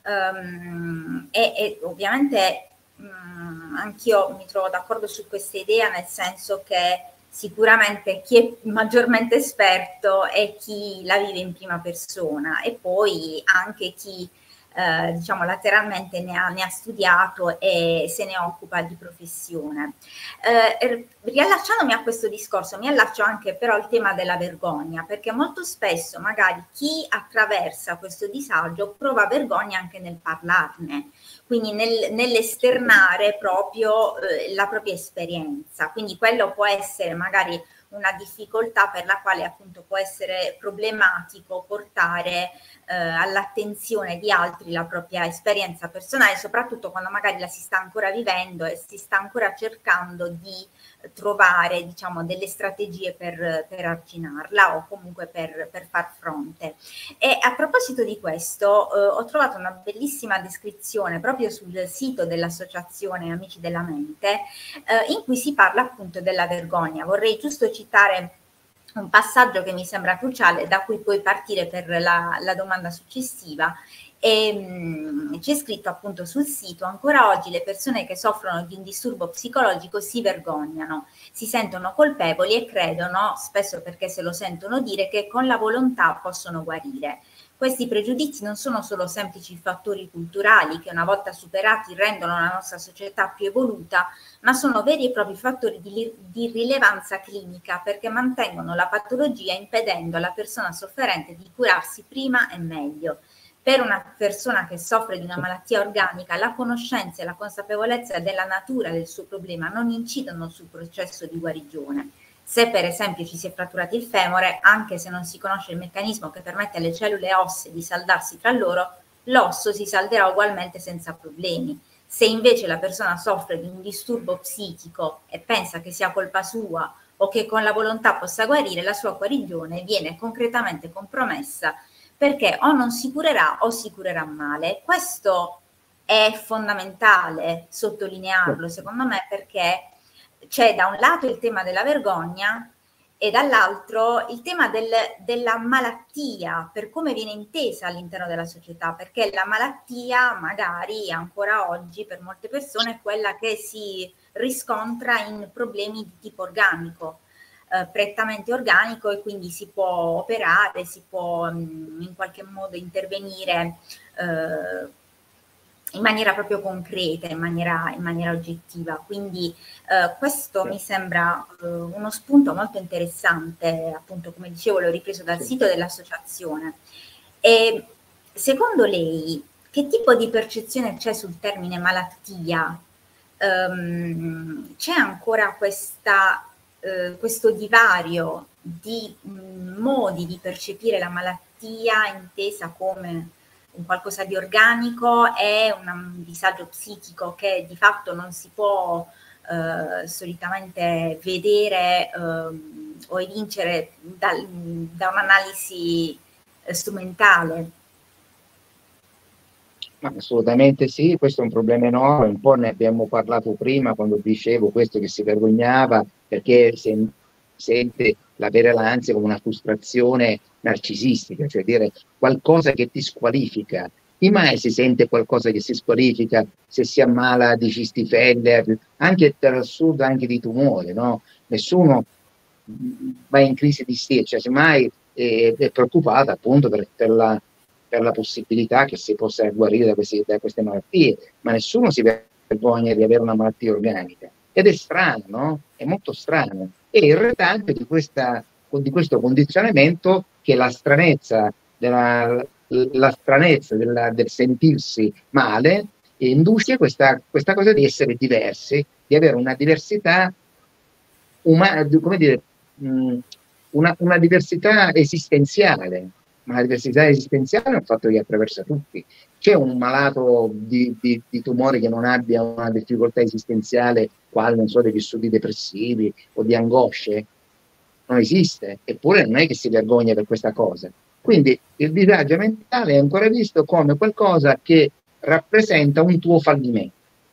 ovviamente anch'io mi trovo d'accordo su questa idea, nel senso che sicuramente chi è maggiormente esperto è chi la vive in prima persona, e poi anche chi diciamo lateralmente ne ha studiato e se ne occupa di professione. Riallacciandomi a questo discorso, mi allaccio anche però al tema della vergogna, perché molto spesso magari chi attraversa questo disagio prova vergogna anche nel parlarne, quindi nell'esternare proprio la propria esperienza. Quindi quello può essere magari una difficoltà per la quale appunto può essere problematico portare all'attenzione di altri la propria esperienza personale, soprattutto quando magari la si sta ancora vivendo e si sta ancora cercando di trovare, diciamo, delle strategie per arginarla o comunque per far fronte. E a proposito di questo, ho trovato una bellissima descrizione proprio sul sito dell'Associazione Amici della Mente, in cui si parla appunto della vergogna. Vorrei giusto citare un passaggio che mi sembra cruciale, da cui puoi partire per la domanda successiva. C'è scritto appunto sul sito: ancora oggi le persone che soffrono di un disturbo psicologico si vergognano, si sentono colpevoli e credono, spesso perché se lo sentono dire, che con la volontà possono guarire. Questi pregiudizi non sono solo semplici fattori culturali che una volta superati rendono la nostra società più evoluta, ma sono veri e propri fattori di rilevanza clinica, perché mantengono la patologia impedendo alla persona sofferente di curarsi prima e meglio. Per una persona che soffre di una malattia organica, la conoscenza e la consapevolezza della natura del suo problema non incidono sul processo di guarigione. Se per esempio ci si è fratturati il femore, anche se non si conosce il meccanismo che permette alle cellule ossee di saldarsi tra loro, l'osso si salderà ugualmente senza problemi. Se invece la persona soffre di un disturbo psichico e pensa che sia colpa sua o che con la volontà possa guarire, la sua guarigione viene concretamente compromessa, perché o non si curerà o si curerà male. Questo è fondamentale sottolinearlo, secondo me, perché c'è da un lato il tema della vergogna e dall'altro il tema della malattia, per come viene intesa all'interno della società, perché la malattia magari ancora oggi per molte persone è quella che si riscontra in problemi di tipo organico, prettamente organico, e quindi si può operare, si può in qualche modo intervenire in maniera proprio concreta, in maniera oggettiva. Quindi questo mi sembra uno spunto molto interessante, appunto, come dicevo, l'ho ripreso dal sito dell'associazione. E secondo lei che tipo di percezione c'è sul termine malattia? C'è ancora questo divario di modi di percepire la malattia, intesa come un qualcosa di organico, e un disagio psichico che di fatto non si può solitamente vedere o evincere da un'analisi strumentale. Ma assolutamente sì, questo è un problema enorme, un po' ne abbiamo parlato prima quando dicevo questo, che si vergognava perché sente l'avere l'ansia come una frustrazione narcisistica, cioè dire qualcosa che ti squalifica. Chi mai si sente qualcosa che si squalifica se si ammala di cistifellea, anche per assurdo anche di tumore, no? Nessuno va in crisi di stile, cioè semmai è preoccupata appunto per la possibilità che si possa guarire da queste malattie, ma nessuno si vergogna di avere una malattia organica. Ed è strano, no? È molto strano. E il retaggio di questo condizionamento, che è la stranezza del sentirsi male, induce questa cosa di essere diversi, di avere una diversità umana, come dire, una diversità esistenziale. Ma la diversità esistenziale è un fatto che attraversa tutti. C'è un malato di tumore che non abbia una difficoltà esistenziale, quale, non so, dei vissuti depressivi o di angosce? Non esiste, eppure non è che si vergogna per questa cosa. Quindi il disagio mentale è ancora visto come qualcosa che rappresenta un tuo fallimento.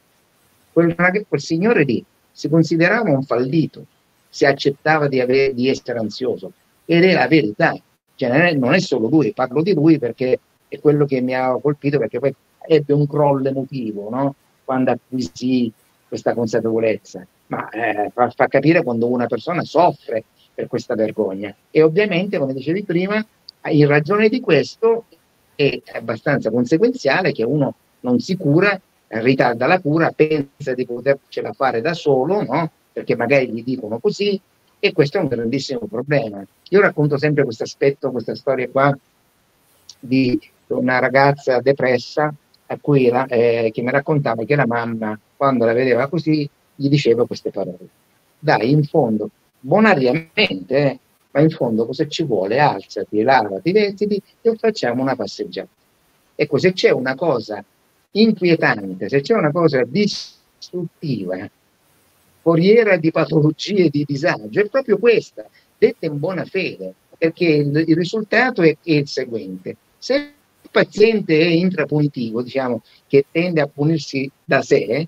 Quel signore lì si considerava un fallito, si accettava di essere ansioso, ed è la verità. Cioè, non è solo lui, parlo di lui perché è quello che mi ha colpito, perché poi ebbe un crollo emotivo, no? Quando acquisì questa consapevolezza. Ma fa capire quando una persona soffre per questa vergogna. E ovviamente, come dicevi prima, in ragione di questo è abbastanza conseguenziale che uno non si cura, ritarda la cura, pensa di potercela fare da solo, no? Perché magari gli dicono così, e questo è un grandissimo problema. Io racconto sempre questo aspetto, questa storia qua di una ragazza depressa che mi raccontava che la mamma, quando la vedeva così, gli diceva queste parole: dai, in fondo, bonariamente, ma in fondo cosa ci vuole? Alzati, lavati, vestiti e facciamo una passeggiata. Ecco, se c'è una cosa inquietante, se c'è una cosa distruttiva, foriera di patologie di disagio, è proprio questa, detta in buona fede, perché il risultato è il seguente: se il paziente è intrapunitivo, diciamo, che tende a punirsi da sé,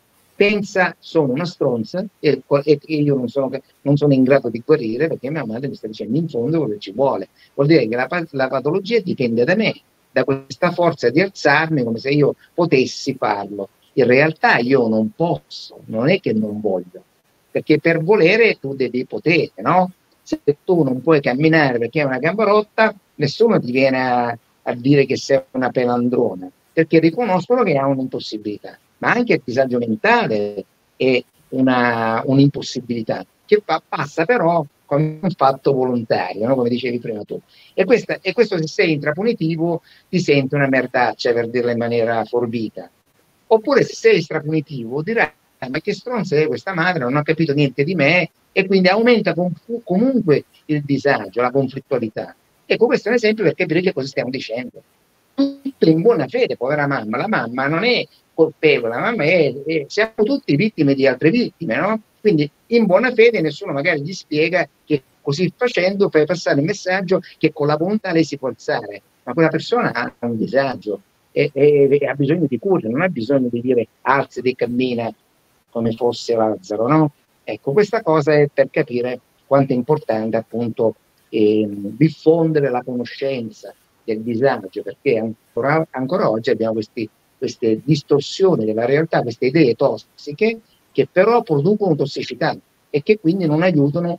pensa sono una stronza e io non sono in grado di guarire perché mia madre mi sta dicendo in fondo quello che ci vuole. Vuol dire che la patologia dipende da me, da questa forza di alzarmi come se io potessi farlo. In realtà io non posso, non è che non voglio, perché per volere tu devi potere, no? Se tu non puoi camminare perché hai una gamba rotta, nessuno ti viene a dire che sei una pelandrona, perché riconoscono che ha un'impossibilità. Ma anche il disagio mentale è un'impossibilità, che passa però come un fatto volontario, no? Come dicevi prima tu. E questo, se sei intrapunitivo, ti senti una merdaccia, per dirla in maniera forbita. Oppure se sei strapunitivo dirai: ma che stronza è questa madre, non ha capito niente di me, e quindi aumenta comunque il disagio, la conflittualità. Ecco, questo è un esempio per capire che cosa stiamo dicendo. Tutto in buona fede, povera mamma. La mamma non è colpevole, la mamma siamo tutti vittime di altre vittime, no? Quindi in buona fede nessuno magari gli spiega che così facendo fai passare il messaggio che con la volontà lei si può alzare, ma quella persona ha un disagio e ha bisogno di cura, non ha bisogno di dire alzati e cammina come fosse Lazzaro, no? Ecco, questa cosa è per capire quanto è importante appunto diffondere la conoscenza del disagio, perché ancora oggi abbiamo queste distorsioni della realtà, queste idee tossiche che però producono tossicità e che quindi non aiutano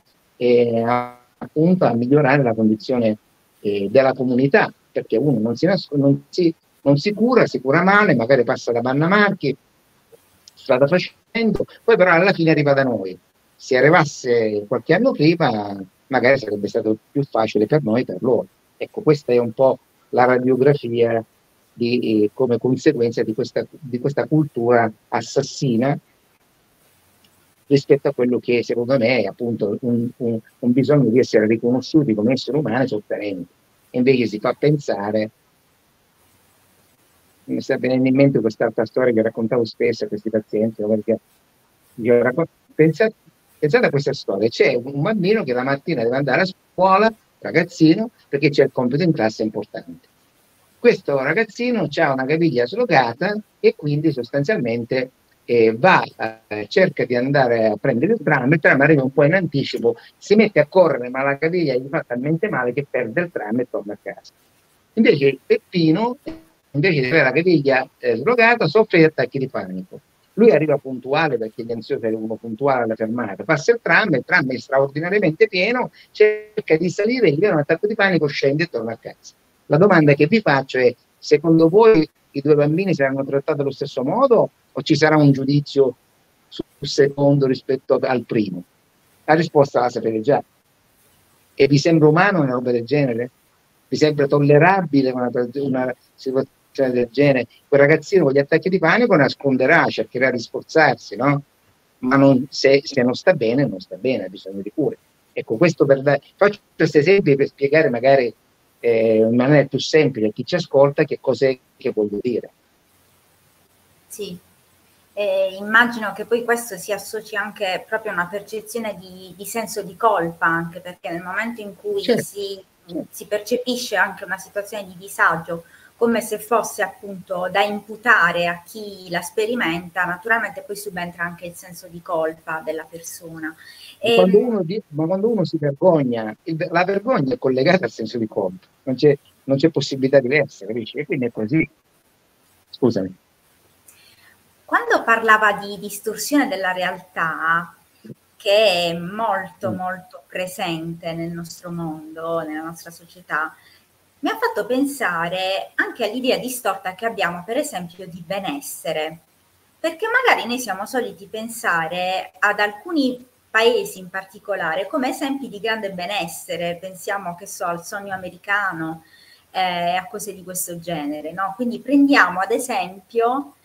appunto a migliorare la condizione della comunità, perché uno non si cura male, magari passa da Bannamarchi, strada facendo, poi però alla fine arriva da noi. Se arrivasse qualche anno prima, magari sarebbe stato più facile per noi e per loro. Ecco, questa è un po' la radiografia come conseguenza di questa cultura assassina rispetto a quello che secondo me è appunto un bisogno di essere riconosciuti come esseri umani sofferenti. E invece si fa pensare, mi sta venendo in mente quest'altra storia che raccontavo spesso a questi pazienti, perché pensate a questa storia: c'è un bambino che la mattina deve andare a scuola, ragazzino, perché c'è il compito in classe importante. Questo ragazzino ha una caviglia slogata e quindi sostanzialmente cerca di andare a prendere il tram arriva un po' in anticipo, si mette a correre, ma la caviglia gli fa talmente male che perde il tram e torna a casa. Invece Peppino, invece di avere la caviglia slogata, soffre di attacchi di panico. Lui arriva puntuale, perché gli ansiosi arrivano puntuale alla fermata, passa il tram è straordinariamente pieno, cerca di salire, gli viene un attacco di panico, scende e torna a casa. La domanda che vi faccio è: secondo voi i due bambini saranno trattati allo stesso modo o ci sarà un giudizio sul secondo rispetto al primo? La risposta la sapete già. E vi sembra umano una roba del genere? Vi sembra tollerabile una situazione del genere? Quel ragazzino con gli attacchi di panico nasconderà, cercherà di sforzarsi, no? Ma se non sta bene, non sta bene, ha bisogno di cure. Ecco, questo faccio questi esempi per spiegare magari in maniera più semplice a chi ci ascolta che cos'è che voglio dire. Sì. Immagino che poi questo si associ anche proprio a una percezione di senso di colpa, anche perché nel momento in cui Certo. si percepisce anche una situazione di disagio, come se fosse appunto da imputare a chi la sperimenta, naturalmente poi subentra anche il senso di colpa della persona. Ma quando uno si vergogna, la vergogna è collegata al senso di colpa, non c'è possibilità diversa, capisci? E quindi è così. Scusami. Quando parlava di distorsione della realtà, che è molto molto presente nel nostro mondo, nella nostra società, mi ha fatto pensare anche all'idea distorta che abbiamo, per esempio, di benessere, perché magari noi siamo soliti pensare ad alcuni paesi in particolare come esempi di grande benessere, pensiamo, che so, al sogno americano, a cose di questo genere, no? Quindi prendiamo ad esempio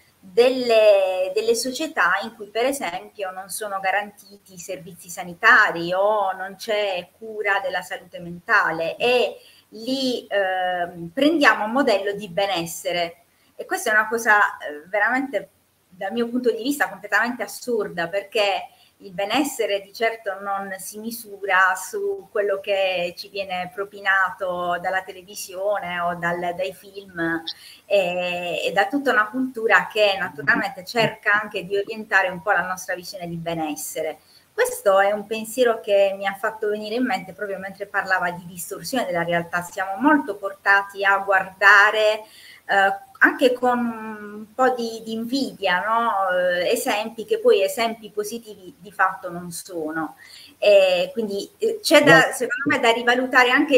delle società in cui per esempio non sono garantiti i servizi sanitari o non c'è cura della salute mentale e li prendiamo un modello di benessere, e questa è una cosa veramente, dal mio punto di vista, completamente assurda, perché il benessere di certo non si misura su quello che ci viene propinato dalla televisione o dai film e da tutta una cultura che naturalmente cerca anche di orientare un po' la nostra visione di benessere. Questo è un pensiero che mi ha fatto venire in mente proprio mentre parlava di distorsione della realtà. Siamo molto portati a guardare anche con un po' di invidia, no? Esempi che poi esempi positivi di fatto non sono. Quindi c'è secondo me da rivalutare anche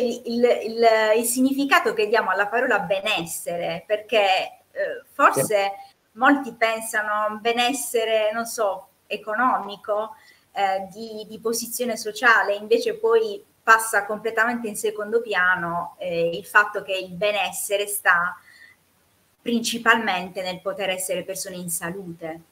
il significato che diamo alla parola benessere, perché forse molti pensano a un benessere, non so, economico, di posizione sociale, invece poi passa completamente in secondo piano il fatto che il benessere sta principalmente nel poter essere persone in salute.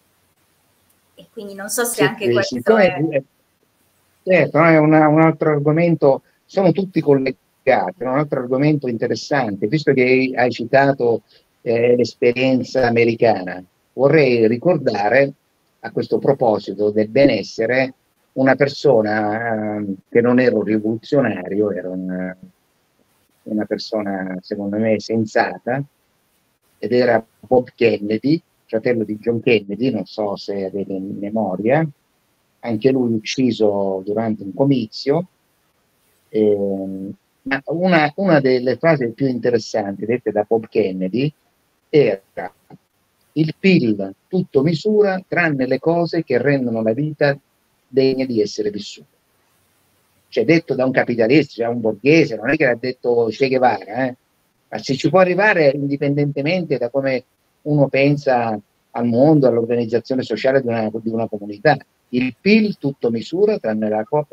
E quindi non so se anche questo è... Certo, è un altro argomento, sono tutti collegati, è un altro argomento interessante, visto che hai citato l'esperienza americana, vorrei ricordare a questo proposito del benessere una persona che non era un rivoluzionario, era una persona secondo me sensata, ed era Bob Kennedy, fratello di John Kennedy, non so se avete in memoria, anche lui ucciso durante un comizio. Ma una delle frasi più interessanti dette da Bob Kennedy era: il PIL tutto misura tranne le cose che rendono la vita degna di essere vissuta. Cioè, detto da un capitalista, cioè un borghese, non è che l'ha detto Che Guevara, ma se ci può arrivare indipendentemente da come uno pensa al mondo, all'organizzazione sociale di una comunità. Il PIL tutto misura tranne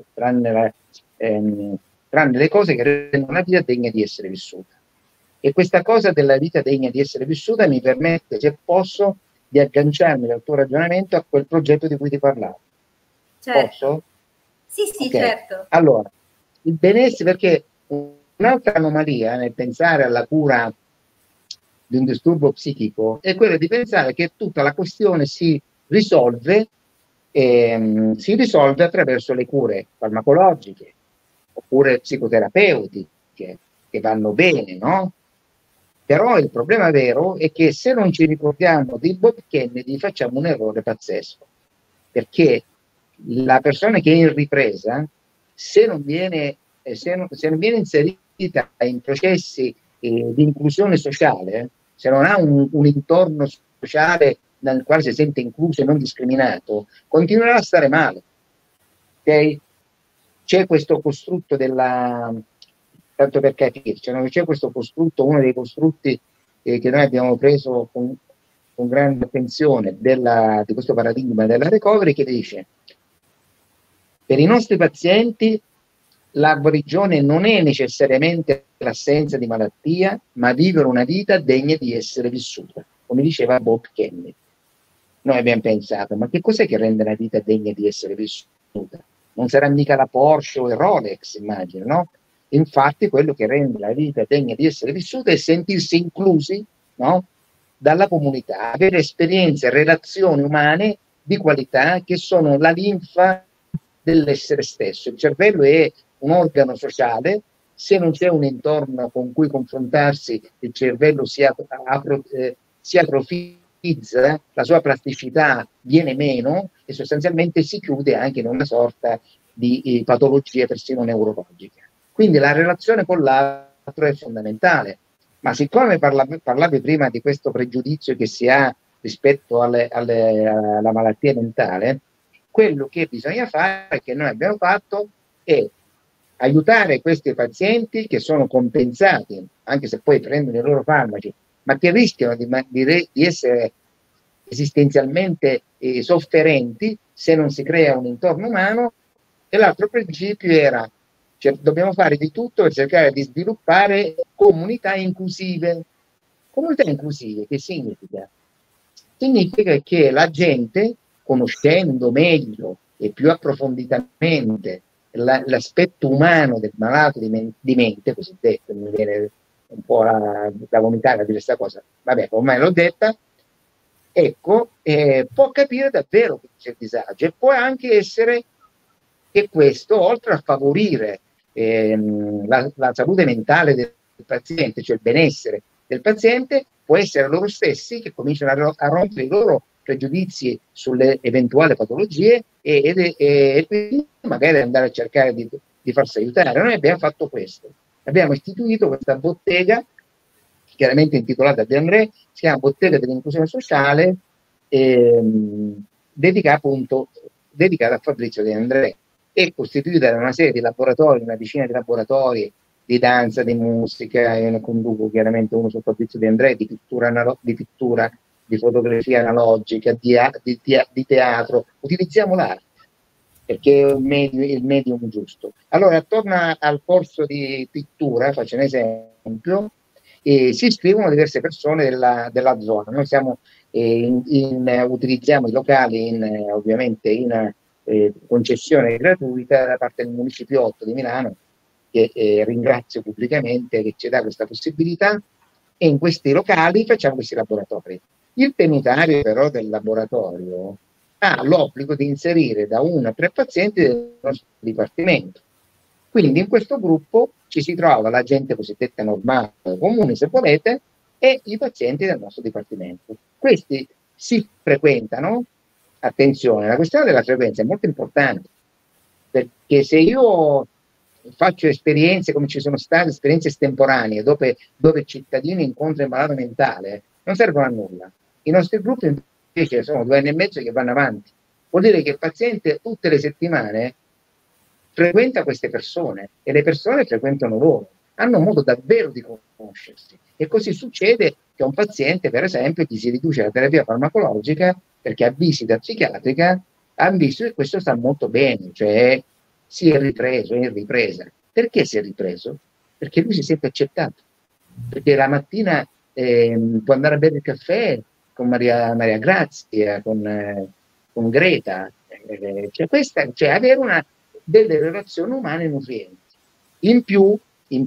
le cose che rendono la vita degna di essere vissuta. E questa cosa della vita degna di essere vissuta mi permette, se posso, di agganciarmi dal tuo ragionamento a quel progetto di cui ti parlavo. Certo. Posso? Sì, Okay. certo. Allora, il benessere, perché un'altra anomalia nel pensare alla cura di un disturbo psichico è quella di pensare che tutta la questione si risolve attraverso le cure farmacologiche oppure psicoterapeutiche, che vanno bene, no? Però il problema vero è che se non ci ricordiamo di Bob Kennedy facciamo un errore pazzesco, perché la persona che è in ripresa, se non viene inserita in processi di inclusione sociale, se non ha un intorno sociale nel quale si sente incluso e non discriminato, continuerà a stare male. Okay? C'è questo costrutto tanto per capirci, c'è questo costrutto, uno dei costrutti che noi abbiamo preso con grande attenzione di questo paradigma della recovery, che dice: per i nostri pazienti la guarigione non è necessariamente l'assenza di malattia, ma vivere una vita degna di essere vissuta, come diceva Bob Kennedy. Noi abbiamo pensato, ma che cos'è che rende la vita degna di essere vissuta? Non sarà mica la Porsche o il Rolex, immagino, no? Infatti quello che rende la vita degna di essere vissuta è sentirsi inclusi, no? Dalla comunità, avere esperienze e relazioni umane di qualità che sono la linfa dell'essere stesso. Il cervello è un organo sociale, se non c'è un entorno con cui confrontarsi, il cervello si atrofizza, la sua plasticità viene meno e sostanzialmente si chiude anche in una sorta di patologie persino neurologiche. Quindi la relazione con l'altro è fondamentale. Ma siccome parlavi prima di questo pregiudizio che si ha rispetto alla malattia mentale, quello che bisogna fare, che noi abbiamo fatto, è aiutare questi pazienti che sono compensati, anche se poi prendono i loro farmaci, ma che rischiano di essere esistenzialmente sofferenti se non si crea un intorno umano. E l'altro principio era: dobbiamo fare di tutto per cercare di sviluppare comunità inclusive. Comunità inclusive che significa? Significa che la gente, conoscendo meglio e più approfonditamente l'aspetto umano del malato di mente, cosiddetto, mi viene un po' da vomitare a dire questa cosa, vabbè, ormai l'ho detta, ecco, può capire davvero che c'è il disagio, e può anche essere che questo, oltre a favorire la salute mentale del paziente, cioè il benessere del paziente, può essere loro stessi che cominciano a rompere i loro pregiudizi sulle eventuali patologie e quindi magari andare a cercare di farsi aiutare. Noi abbiamo fatto questo, abbiamo istituito questa bottega, chiaramente intitolata De André, si chiama Bottega dell'inclusione sociale, dedicata a Fabrizio De André. È costituita da una serie di laboratori, una decina di laboratori di danza, di musica, e ne conduco chiaramente uno su Fabrizio De André, di pittura, di fotografia analogica, di teatro. Utilizziamo l'arte, perché è il medium giusto. Allora, attorno al corso di pittura, faccio un esempio, si iscrivono diverse persone della zona. Noi siamo, utilizziamo i locali ovviamente in concessione gratuita da parte del Municipio 8 di Milano, che ringrazio pubblicamente, che ci dà questa possibilità, e in questi locali facciamo questi laboratori. Il tenutario però del laboratorio ha l'obbligo di inserire da 1 a 3 pazienti del nostro dipartimento. Quindi in questo gruppo ci si trova la gente cosiddetta normale, comune se volete, e i pazienti del nostro dipartimento. Questi si frequentano. Attenzione, la questione della frequenza è molto importante, perché se io faccio esperienze, come ci sono state esperienze estemporanee dove il cittadino incontra il malato mentale, non servono a nulla. I nostri gruppi invece sono 2 anni e mezzo che vanno avanti. Vuol dire che il paziente tutte le settimane frequenta queste persone e le persone frequentano loro, hanno modo davvero di conoscersi. E così succede che un paziente, per esempio, gli si riduce la terapia farmacologica perché a visita psichiatrica ha visto che questo sta molto bene, cioè si è ripreso, è in ripresa. Perché si è ripreso? Perché lui si sente accettato, perché la mattina può andare a bere il caffè con Maria Grazia, con Greta, cioè avere delle relazioni umane nutrienti. In più,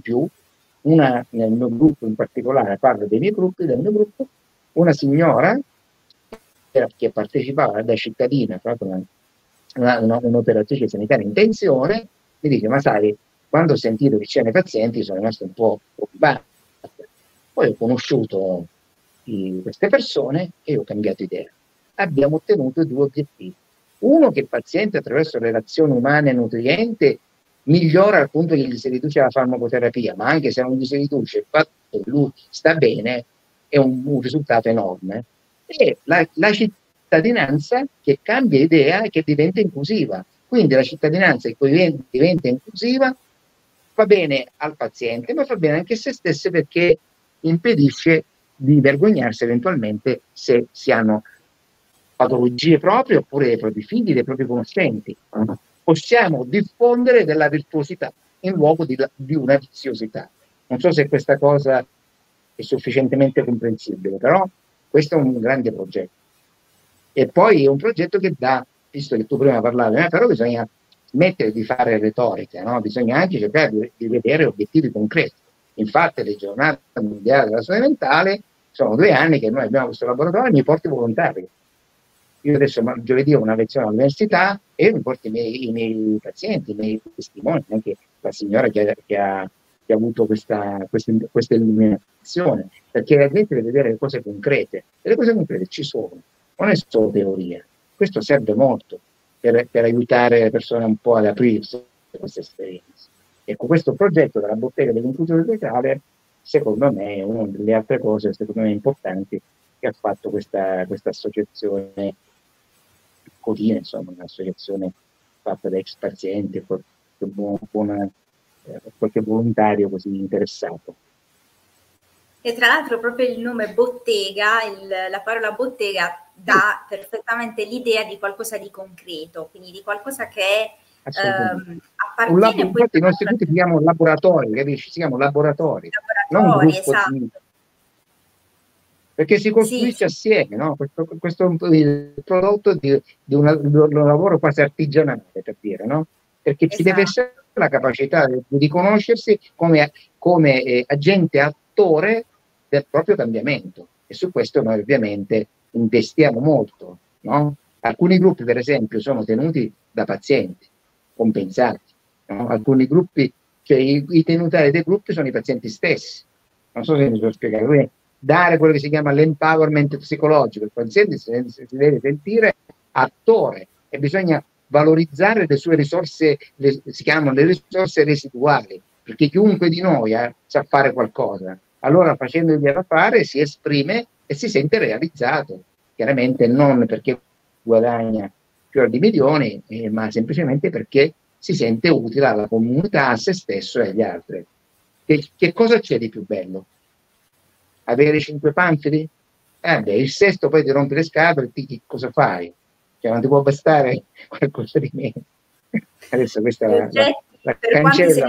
nel mio gruppo in particolare, parlo del mio gruppo, una signora che partecipava da cittadina, tra l'altro un'operatrice sanitaria in pensione, mi dice: ma sai, quando ho sentito che c'erano i pazienti sono rimasto un po' preoccupato. Poi ho conosciuto queste persone e ho cambiato idea. Abbiamo ottenuto 2 obiettivi. Uno, che il paziente attraverso relazioni umane nutriente migliora al punto che gli si riduce la farmacoterapia, ma anche se non gli si riduce, il fatto che lui sta bene è un risultato enorme. E la cittadinanza che cambia idea e che diventa inclusiva. Quindi la cittadinanza che diventa inclusiva fa bene al paziente, ma fa bene anche a se stesso, perché impedisce di vergognarsi eventualmente se si hanno patologie proprie oppure dei propri figli, dei propri conoscenti. Possiamo diffondere della virtuosità in luogo di una viziosità. Non so se questa cosa è sufficientemente comprensibile, però questo è un grande progetto. E poi è un progetto che dà, visto che tu prima parlavi, però bisogna smettere di fare retorica, no? Bisogna anche cercare di vedere obiettivi concreti. Infatti le giornate mondiali della salute mentale sono 2 anni che noi abbiamo questo laboratorio e mi porto i volontari. Io adesso giovedì ho una lezione all'università e mi porto i miei pazienti, i miei testimoni, anche la signora che ha avuto questa illuminazione, perché la gente deve vedere le cose concrete, e le cose concrete ci sono, non è solo teoria. Questo serve molto per aiutare le persone un po' ad aprirsi a queste esperienze. Ecco, questo progetto della bottega dell'inclusione sociale, secondo me, è una delle altre cose, secondo me, importanti che ha fatto questa associazione piccolina, insomma, un'associazione fatta da ex pazienti, qualche volontario così interessato. E tra l'altro proprio il nome bottega, la parola bottega dà perfettamente l'idea di qualcosa di concreto, quindi di qualcosa che appartiene infatti i nostri gruppi si chiamano laboratori, capisci? Si chiamano laboratori, non un gruppo esatto. perché si costruisce assieme, no? Questo è il prodotto di un lavoro quasi artigianale, per dire, no? Perché ci deve essere la capacità di riconoscersi come agente attore del proprio cambiamento, e su questo noi ovviamente investiamo molto, no? Alcuni gruppi, per esempio, sono tenuti da pazienti compensati, no? Alcuni gruppi, cioè i tenutari dei gruppi sono i pazienti stessi. Non so se mi sono spiegato. Quindi dare quello che si chiama l'empowerment psicologico, il paziente si deve sentire attore e bisogna valorizzare le sue risorse, si chiamano le risorse residuali, perché chiunque di noi sa fare qualcosa, allora facendogliela fare si esprime e si sente realizzato, chiaramente non perché guadagna fior di milioni, ma semplicemente perché si sente utile alla comunità, a se stesso e agli altri. Che cosa c'è di più bello? Avere 5 panfili? Il sesto poi ti rompi le scatole e che cosa fai? Cioè, non ti può bastare qualcosa di meno. Adesso questa è la cancella.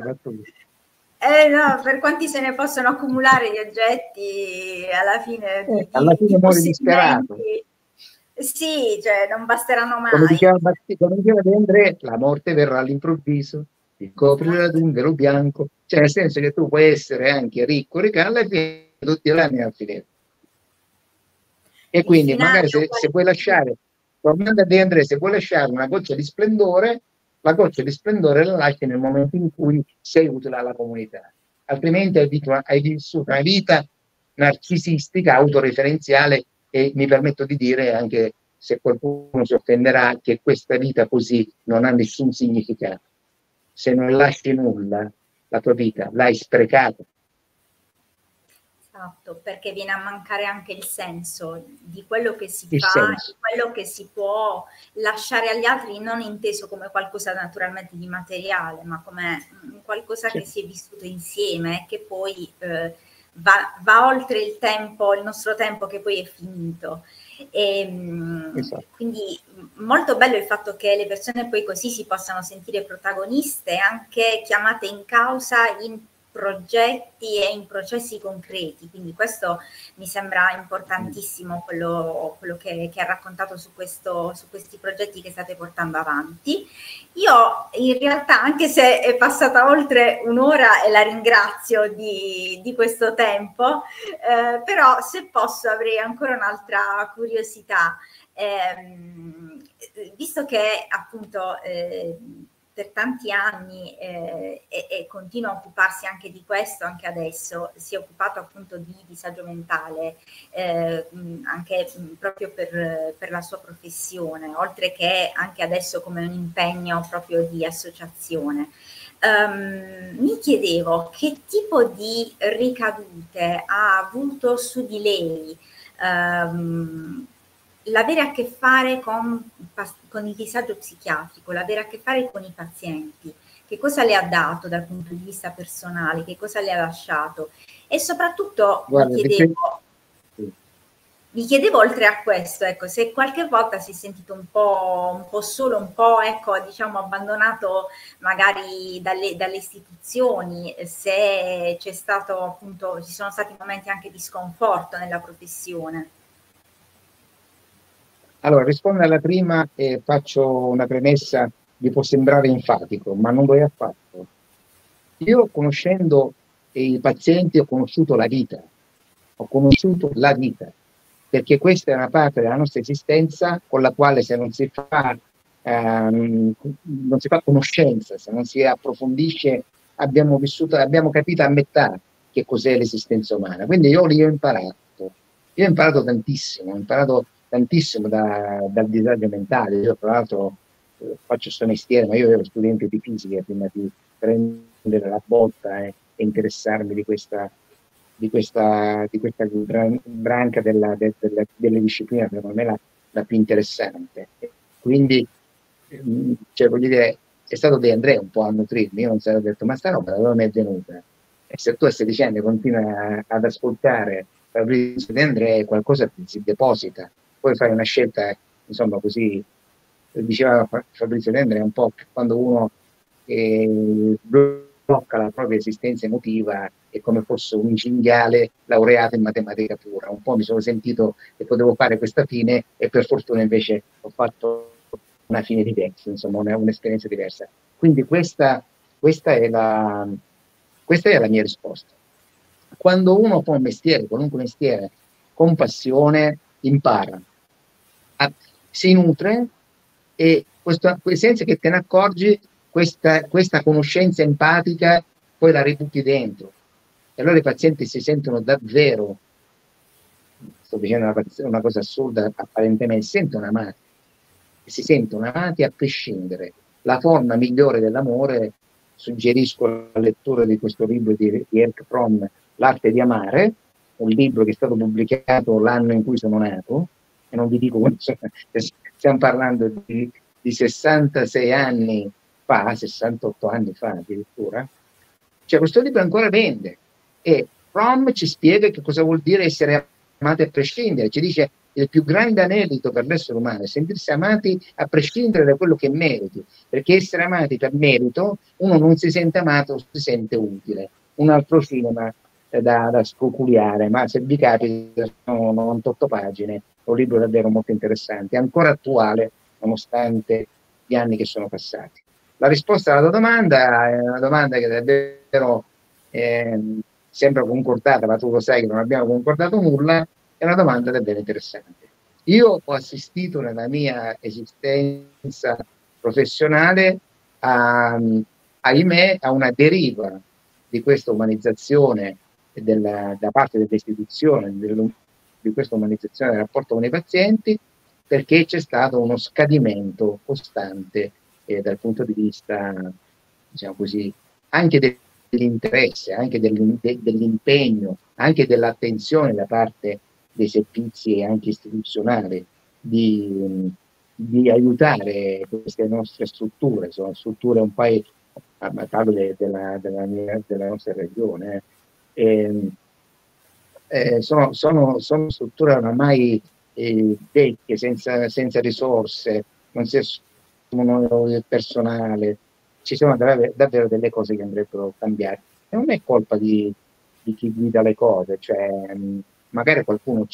No, per quanti se ne possono accumulare gli oggetti alla fine alla fine muori disperato. Sì, cioè non basteranno mai. Come diceva De André, la morte verrà all'improvviso, ti coprirà di un velo bianco, cioè nel senso che tu puoi essere anche ricco, alla fine tutti gli anni a finire. E quindi magari se vuoi lasciare, tornando a De André, se vuoi lasciare una goccia di splendore, la goccia di splendore la lasci nel momento in cui sei utile alla comunità, altrimenti hai vissuto una vita narcisistica, autoreferenziale, e mi permetto di dire, anche se qualcuno si offenderà, che questa vita così non ha nessun significato. Se non lasci nulla, la tua vita l'hai sprecata. Esatto, perché viene a mancare anche il senso di quello che si fa, di quello che si può lasciare agli altri, non inteso come qualcosa naturalmente di materiale, ma come qualcosa che si è vissuto insieme, che poi va oltre il tempo, il nostro tempo che poi è finito. Quindi molto bello il fatto che le persone poi così si possano sentire protagoniste, anche chiamate in causa in progetti e in processi concreti, quindi questo mi sembra importantissimo, quello che ha raccontato su questi progetti che state portando avanti. Io in realtà, anche se è passata oltre un'ora, e la ringrazio di questo tempo, però se posso avrei ancora un'altra curiosità, visto che appunto per tanti anni e continua a occuparsi anche di questo, anche adesso, si è occupato appunto di disagio mentale, anche proprio per la sua professione, oltre che anche adesso come un impegno proprio di associazione. Mi chiedevo che tipo di ricadute ha avuto su di lei l'avere a che fare con il disagio psichiatrico, l'avere a che fare con i pazienti, che cosa le ha dato dal punto di vista personale, che cosa le ha lasciato, e soprattutto mi chiedevo Vi chiedevo oltre a questo, ecco, se qualche volta si è sentito un po' solo, un po', ecco, diciamo, abbandonato magari dalle istituzioni, se c'è stato appunto, ci sono stati momenti anche di sconforto nella professione. Allora, rispondo alla prima e faccio una premessa, vi può sembrare enfatico, ma non lo è affatto. Io, conoscendo i pazienti, ho conosciuto la vita, perché questa è una parte della nostra esistenza con la quale, se non si fa conoscenza, se non si approfondisce, abbiamo capito a metà che cos'è l'esistenza umana. Quindi io ho imparato tantissimo dal disagio mentale. Io, tra l'altro, faccio questo mestiere, ma io ero studente di fisica prima di prendere la botta e interessarmi di questa branca delle discipline, per me la più interessante. Quindi, cioè, voglio dire, è stato De André un po' a nutrirmi. Io non sarei detto, ma sta roba da dove mi è venuta? E se tu a 16 anni continui ad ascoltare Fabrizio De André, qualcosa si deposita. Poi fai una scelta, insomma, così, diceva Fabrizio De André, un po' quando uno blocca la propria esistenza emotiva, è come fosse un cinghiale laureato in matematica pura. Un po' mi sono sentito che potevo fare questa fine e per fortuna invece ho fatto una fine diversa, insomma, un'esperienza diversa. Quindi questa è la mia risposta. Quando uno fa un mestiere, qualunque mestiere, con passione, impara, si nutre e senza che te ne accorgi, questa conoscenza empatica poi la ributti dentro. E allora i pazienti si sentono davvero, sto dicendo una cosa assurda, apparentemente, si sentono amati a prescindere. La forma migliore dell'amore, suggerisco la lettura di questo libro di Erich Fromm, L'arte di amare, un libro che è stato pubblicato l'anno in cui sono nato, e non vi dico quando stiamo parlando di 66 anni fa, 68 anni fa addirittura. Cioè, questo libro ancora vende e Fromm ci spiega che cosa vuol dire essere amati a prescindere. Ci dice il più grande anelito per l'essere umano è sentirsi amati a prescindere da quello che meriti, perché essere amati per merito, uno non si sente amato, si sente utile. Un altro cinema da scoculiare, ma se vi capita, sono 98 pagine, è un libro davvero molto interessante, ancora attuale nonostante gli anni che sono passati. La risposta alla tua domanda è una domanda che davvero sembra concordata, ma tu lo sai che non abbiamo concordato nulla, è una domanda davvero interessante. Io ho assistito nella mia esistenza professionale ahimè, a una deriva di questa umanizzazione da parte delle istituzioni, di questa umanizzazione del rapporto con i pazienti, perché c'è stato uno scadimento costante dal punto di vista, diciamo così, anche dell'interesse, anche dell'impegno, anche dell'attenzione da parte dei servizi anche istituzionali di aiutare queste nostre strutture. Sono strutture un po', parlo della nostra regione, sono strutture oramai vecchie, senza risorse, non si assumono il personale, ci sono davvero delle cose che andrebbero cambiate. E non è colpa di chi guida le cose, cioè magari qualcuno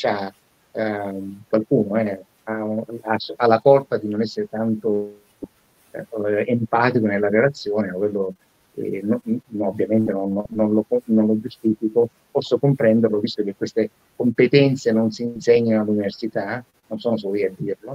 ha la colpa di non essere tanto empatico nella relazione, quello ovviamente non lo giustifico, posso comprenderlo, visto che queste competenze non si insegnano all'università, non sono solo io a dirlo.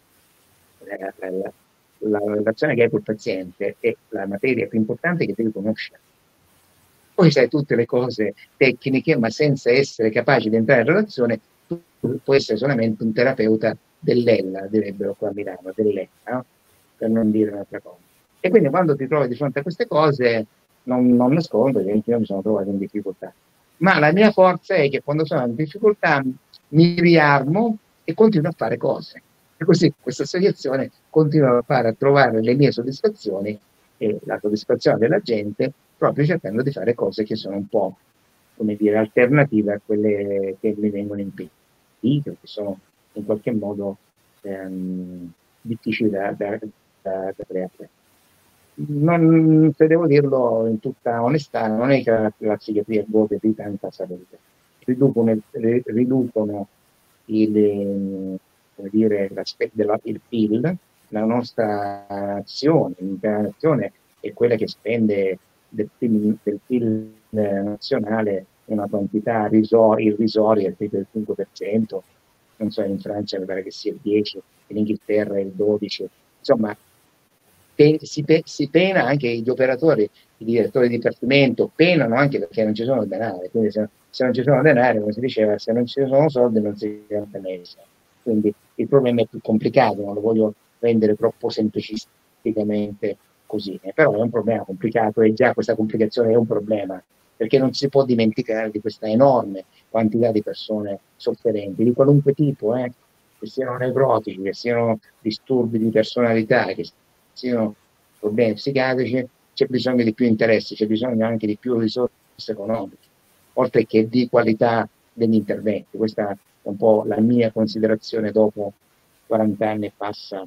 La relazione che hai col paziente è la materia più importante che devi conoscere. Poi sai tutte le cose tecniche, ma senza essere capaci di entrare in relazione, tu puoi essere solamente un terapeuta dell'ELA, direbbero qua a Milano, dell'ELA, no? Per non dire un'altra cosa. E quindi quando ti trovi di fronte a queste cose, non nascondo che io mi sono trovato in difficoltà. Ma la mia forza è che quando sono in difficoltà mi riarmo e continuo a fare cose. E così questa associazione continua a trovare le mie soddisfazioni e la soddisfazione della gente, proprio cercando di fare cose che sono un po', come dire, alternative a quelle che mi vengono in mente. che sono in qualche modo difficili da creare. Se devo dirlo in tutta onestà, non è che la psichiatria gode di tanta salute. Riducono il PIL, la nostra azione, l'intera nazione è quella che spende del PIL nazionale una quantità irrisoria, tipo il 5%, non so, in Francia mi pare che sia il 10%, in Inghilterra il 12%, insomma si pena anche gli operatori, i direttori di dipartimento penano anche perché non ci sono denari, quindi se non ci sono denari, come si diceva, se non ci sono soldi non si canta messa. Quindi il problema è più complicato, non lo voglio rendere troppo semplicisticamente così, però è un problema complicato e già questa complicazione è un problema, perché non si può dimenticare di questa enorme quantità di persone sofferenti, di qualunque tipo, che siano nevrotici, che siano disturbi di personalità, che siano problemi psichiatrici, c'è bisogno di più interessi, c'è bisogno anche di più risorse economiche, oltre che di qualità degli interventi. Questa è un po' la mia considerazione dopo 40 anni e passa,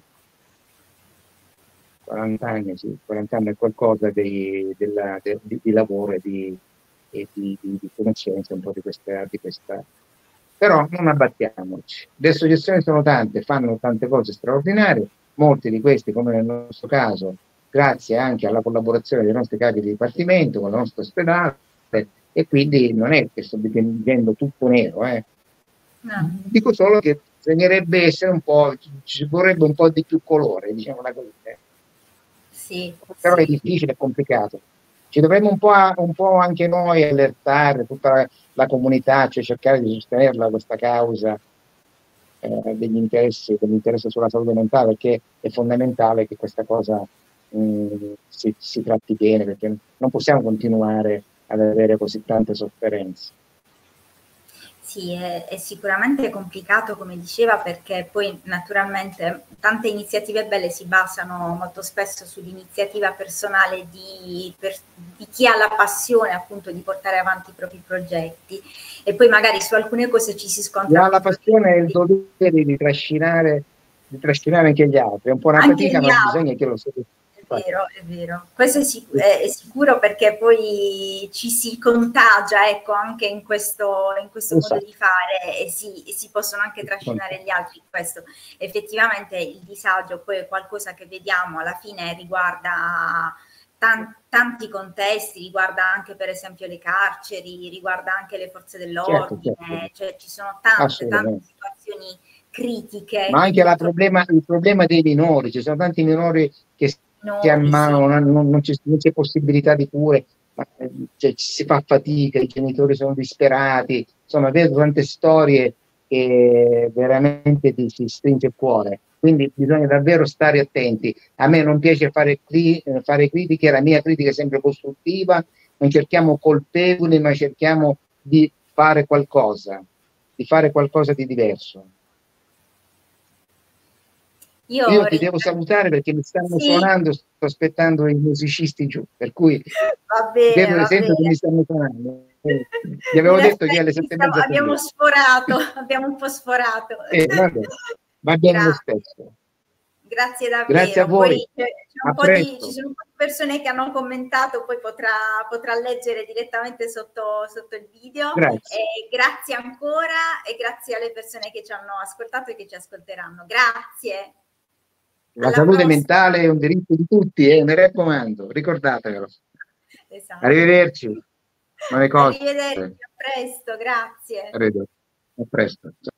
40 anni, sì, 40 anni è qualcosa di lavoro e di conoscenza un po' di questa. Però non abbattiamoci. Le associazioni sono tante, fanno tante cose straordinarie, molti di questi, come nel nostro caso, grazie anche alla collaborazione dei nostri capi di dipartimento con il nostro ospedale, e quindi non è che sto dipingendo tutto nero, No. Dico solo che bisognerebbe essere ci vorrebbe un po' di più colore, diciamo la così. Sì, però sì. È difficile, è complicato. Ci dovremmo un po' anche noi allertare tutta la comunità, cioè cercare di sostenerla questa causa dell'interesse sulla salute mentale, perché è fondamentale che questa cosa si tratti bene, perché non possiamo continuare ad avere così tante sofferenze. Sì, è sicuramente complicato, come diceva, perché poi naturalmente tante iniziative belle si basano molto spesso sull'iniziativa personale di chi ha la passione appunto di portare avanti i propri progetti, e poi magari su alcune cose ci si scontra. Chi ha la passione e il dovere di trascinare anche gli altri, è un po' una Anche fatica, gli ma altri. bisogna che lo si È vero. Questo è sicuro, perché poi ci si contagia, ecco, anche in questo modo di fare, e si possono anche trascinare gli altri. Questo effettivamente, il disagio poi è qualcosa che vediamo alla fine, riguarda tanti contesti, riguarda anche per esempio le carceri, riguarda anche le forze dell'ordine, certo. cioè ci sono tante situazioni critiche. Ma anche il problema dei minori, ci sono tanti minori che si ammalano, non c'è possibilità di cure, cioè, si fa fatica, i genitori sono disperati, insomma vedo tante storie che veramente si stringe il cuore, quindi bisogna davvero stare attenti. A me non piace fare critiche, la mia critica è sempre costruttiva, non cerchiamo colpevoli, ma cerchiamo di fare qualcosa di diverso. Io ti devo salutare perché mi stanno suonando, sto aspettando i musicisti giù, per cui sento che mi stanno suonando. Gli avevo detto che alle 7:30 abbiamo sforato, abbiamo un po' sforato. Va bene lo stesso. Grazie davvero. Grazie a voi. Ci sono un po' di persone che hanno commentato, poi potrà leggere direttamente sotto il video. Grazie ancora, e grazie alle persone che ci hanno ascoltato e che ci ascolteranno. Grazie. La salute mentale è un diritto di tutti, mi raccomando, ricordatevelo. Esatto. Arrivederci. Arrivederci, a presto, grazie. A presto.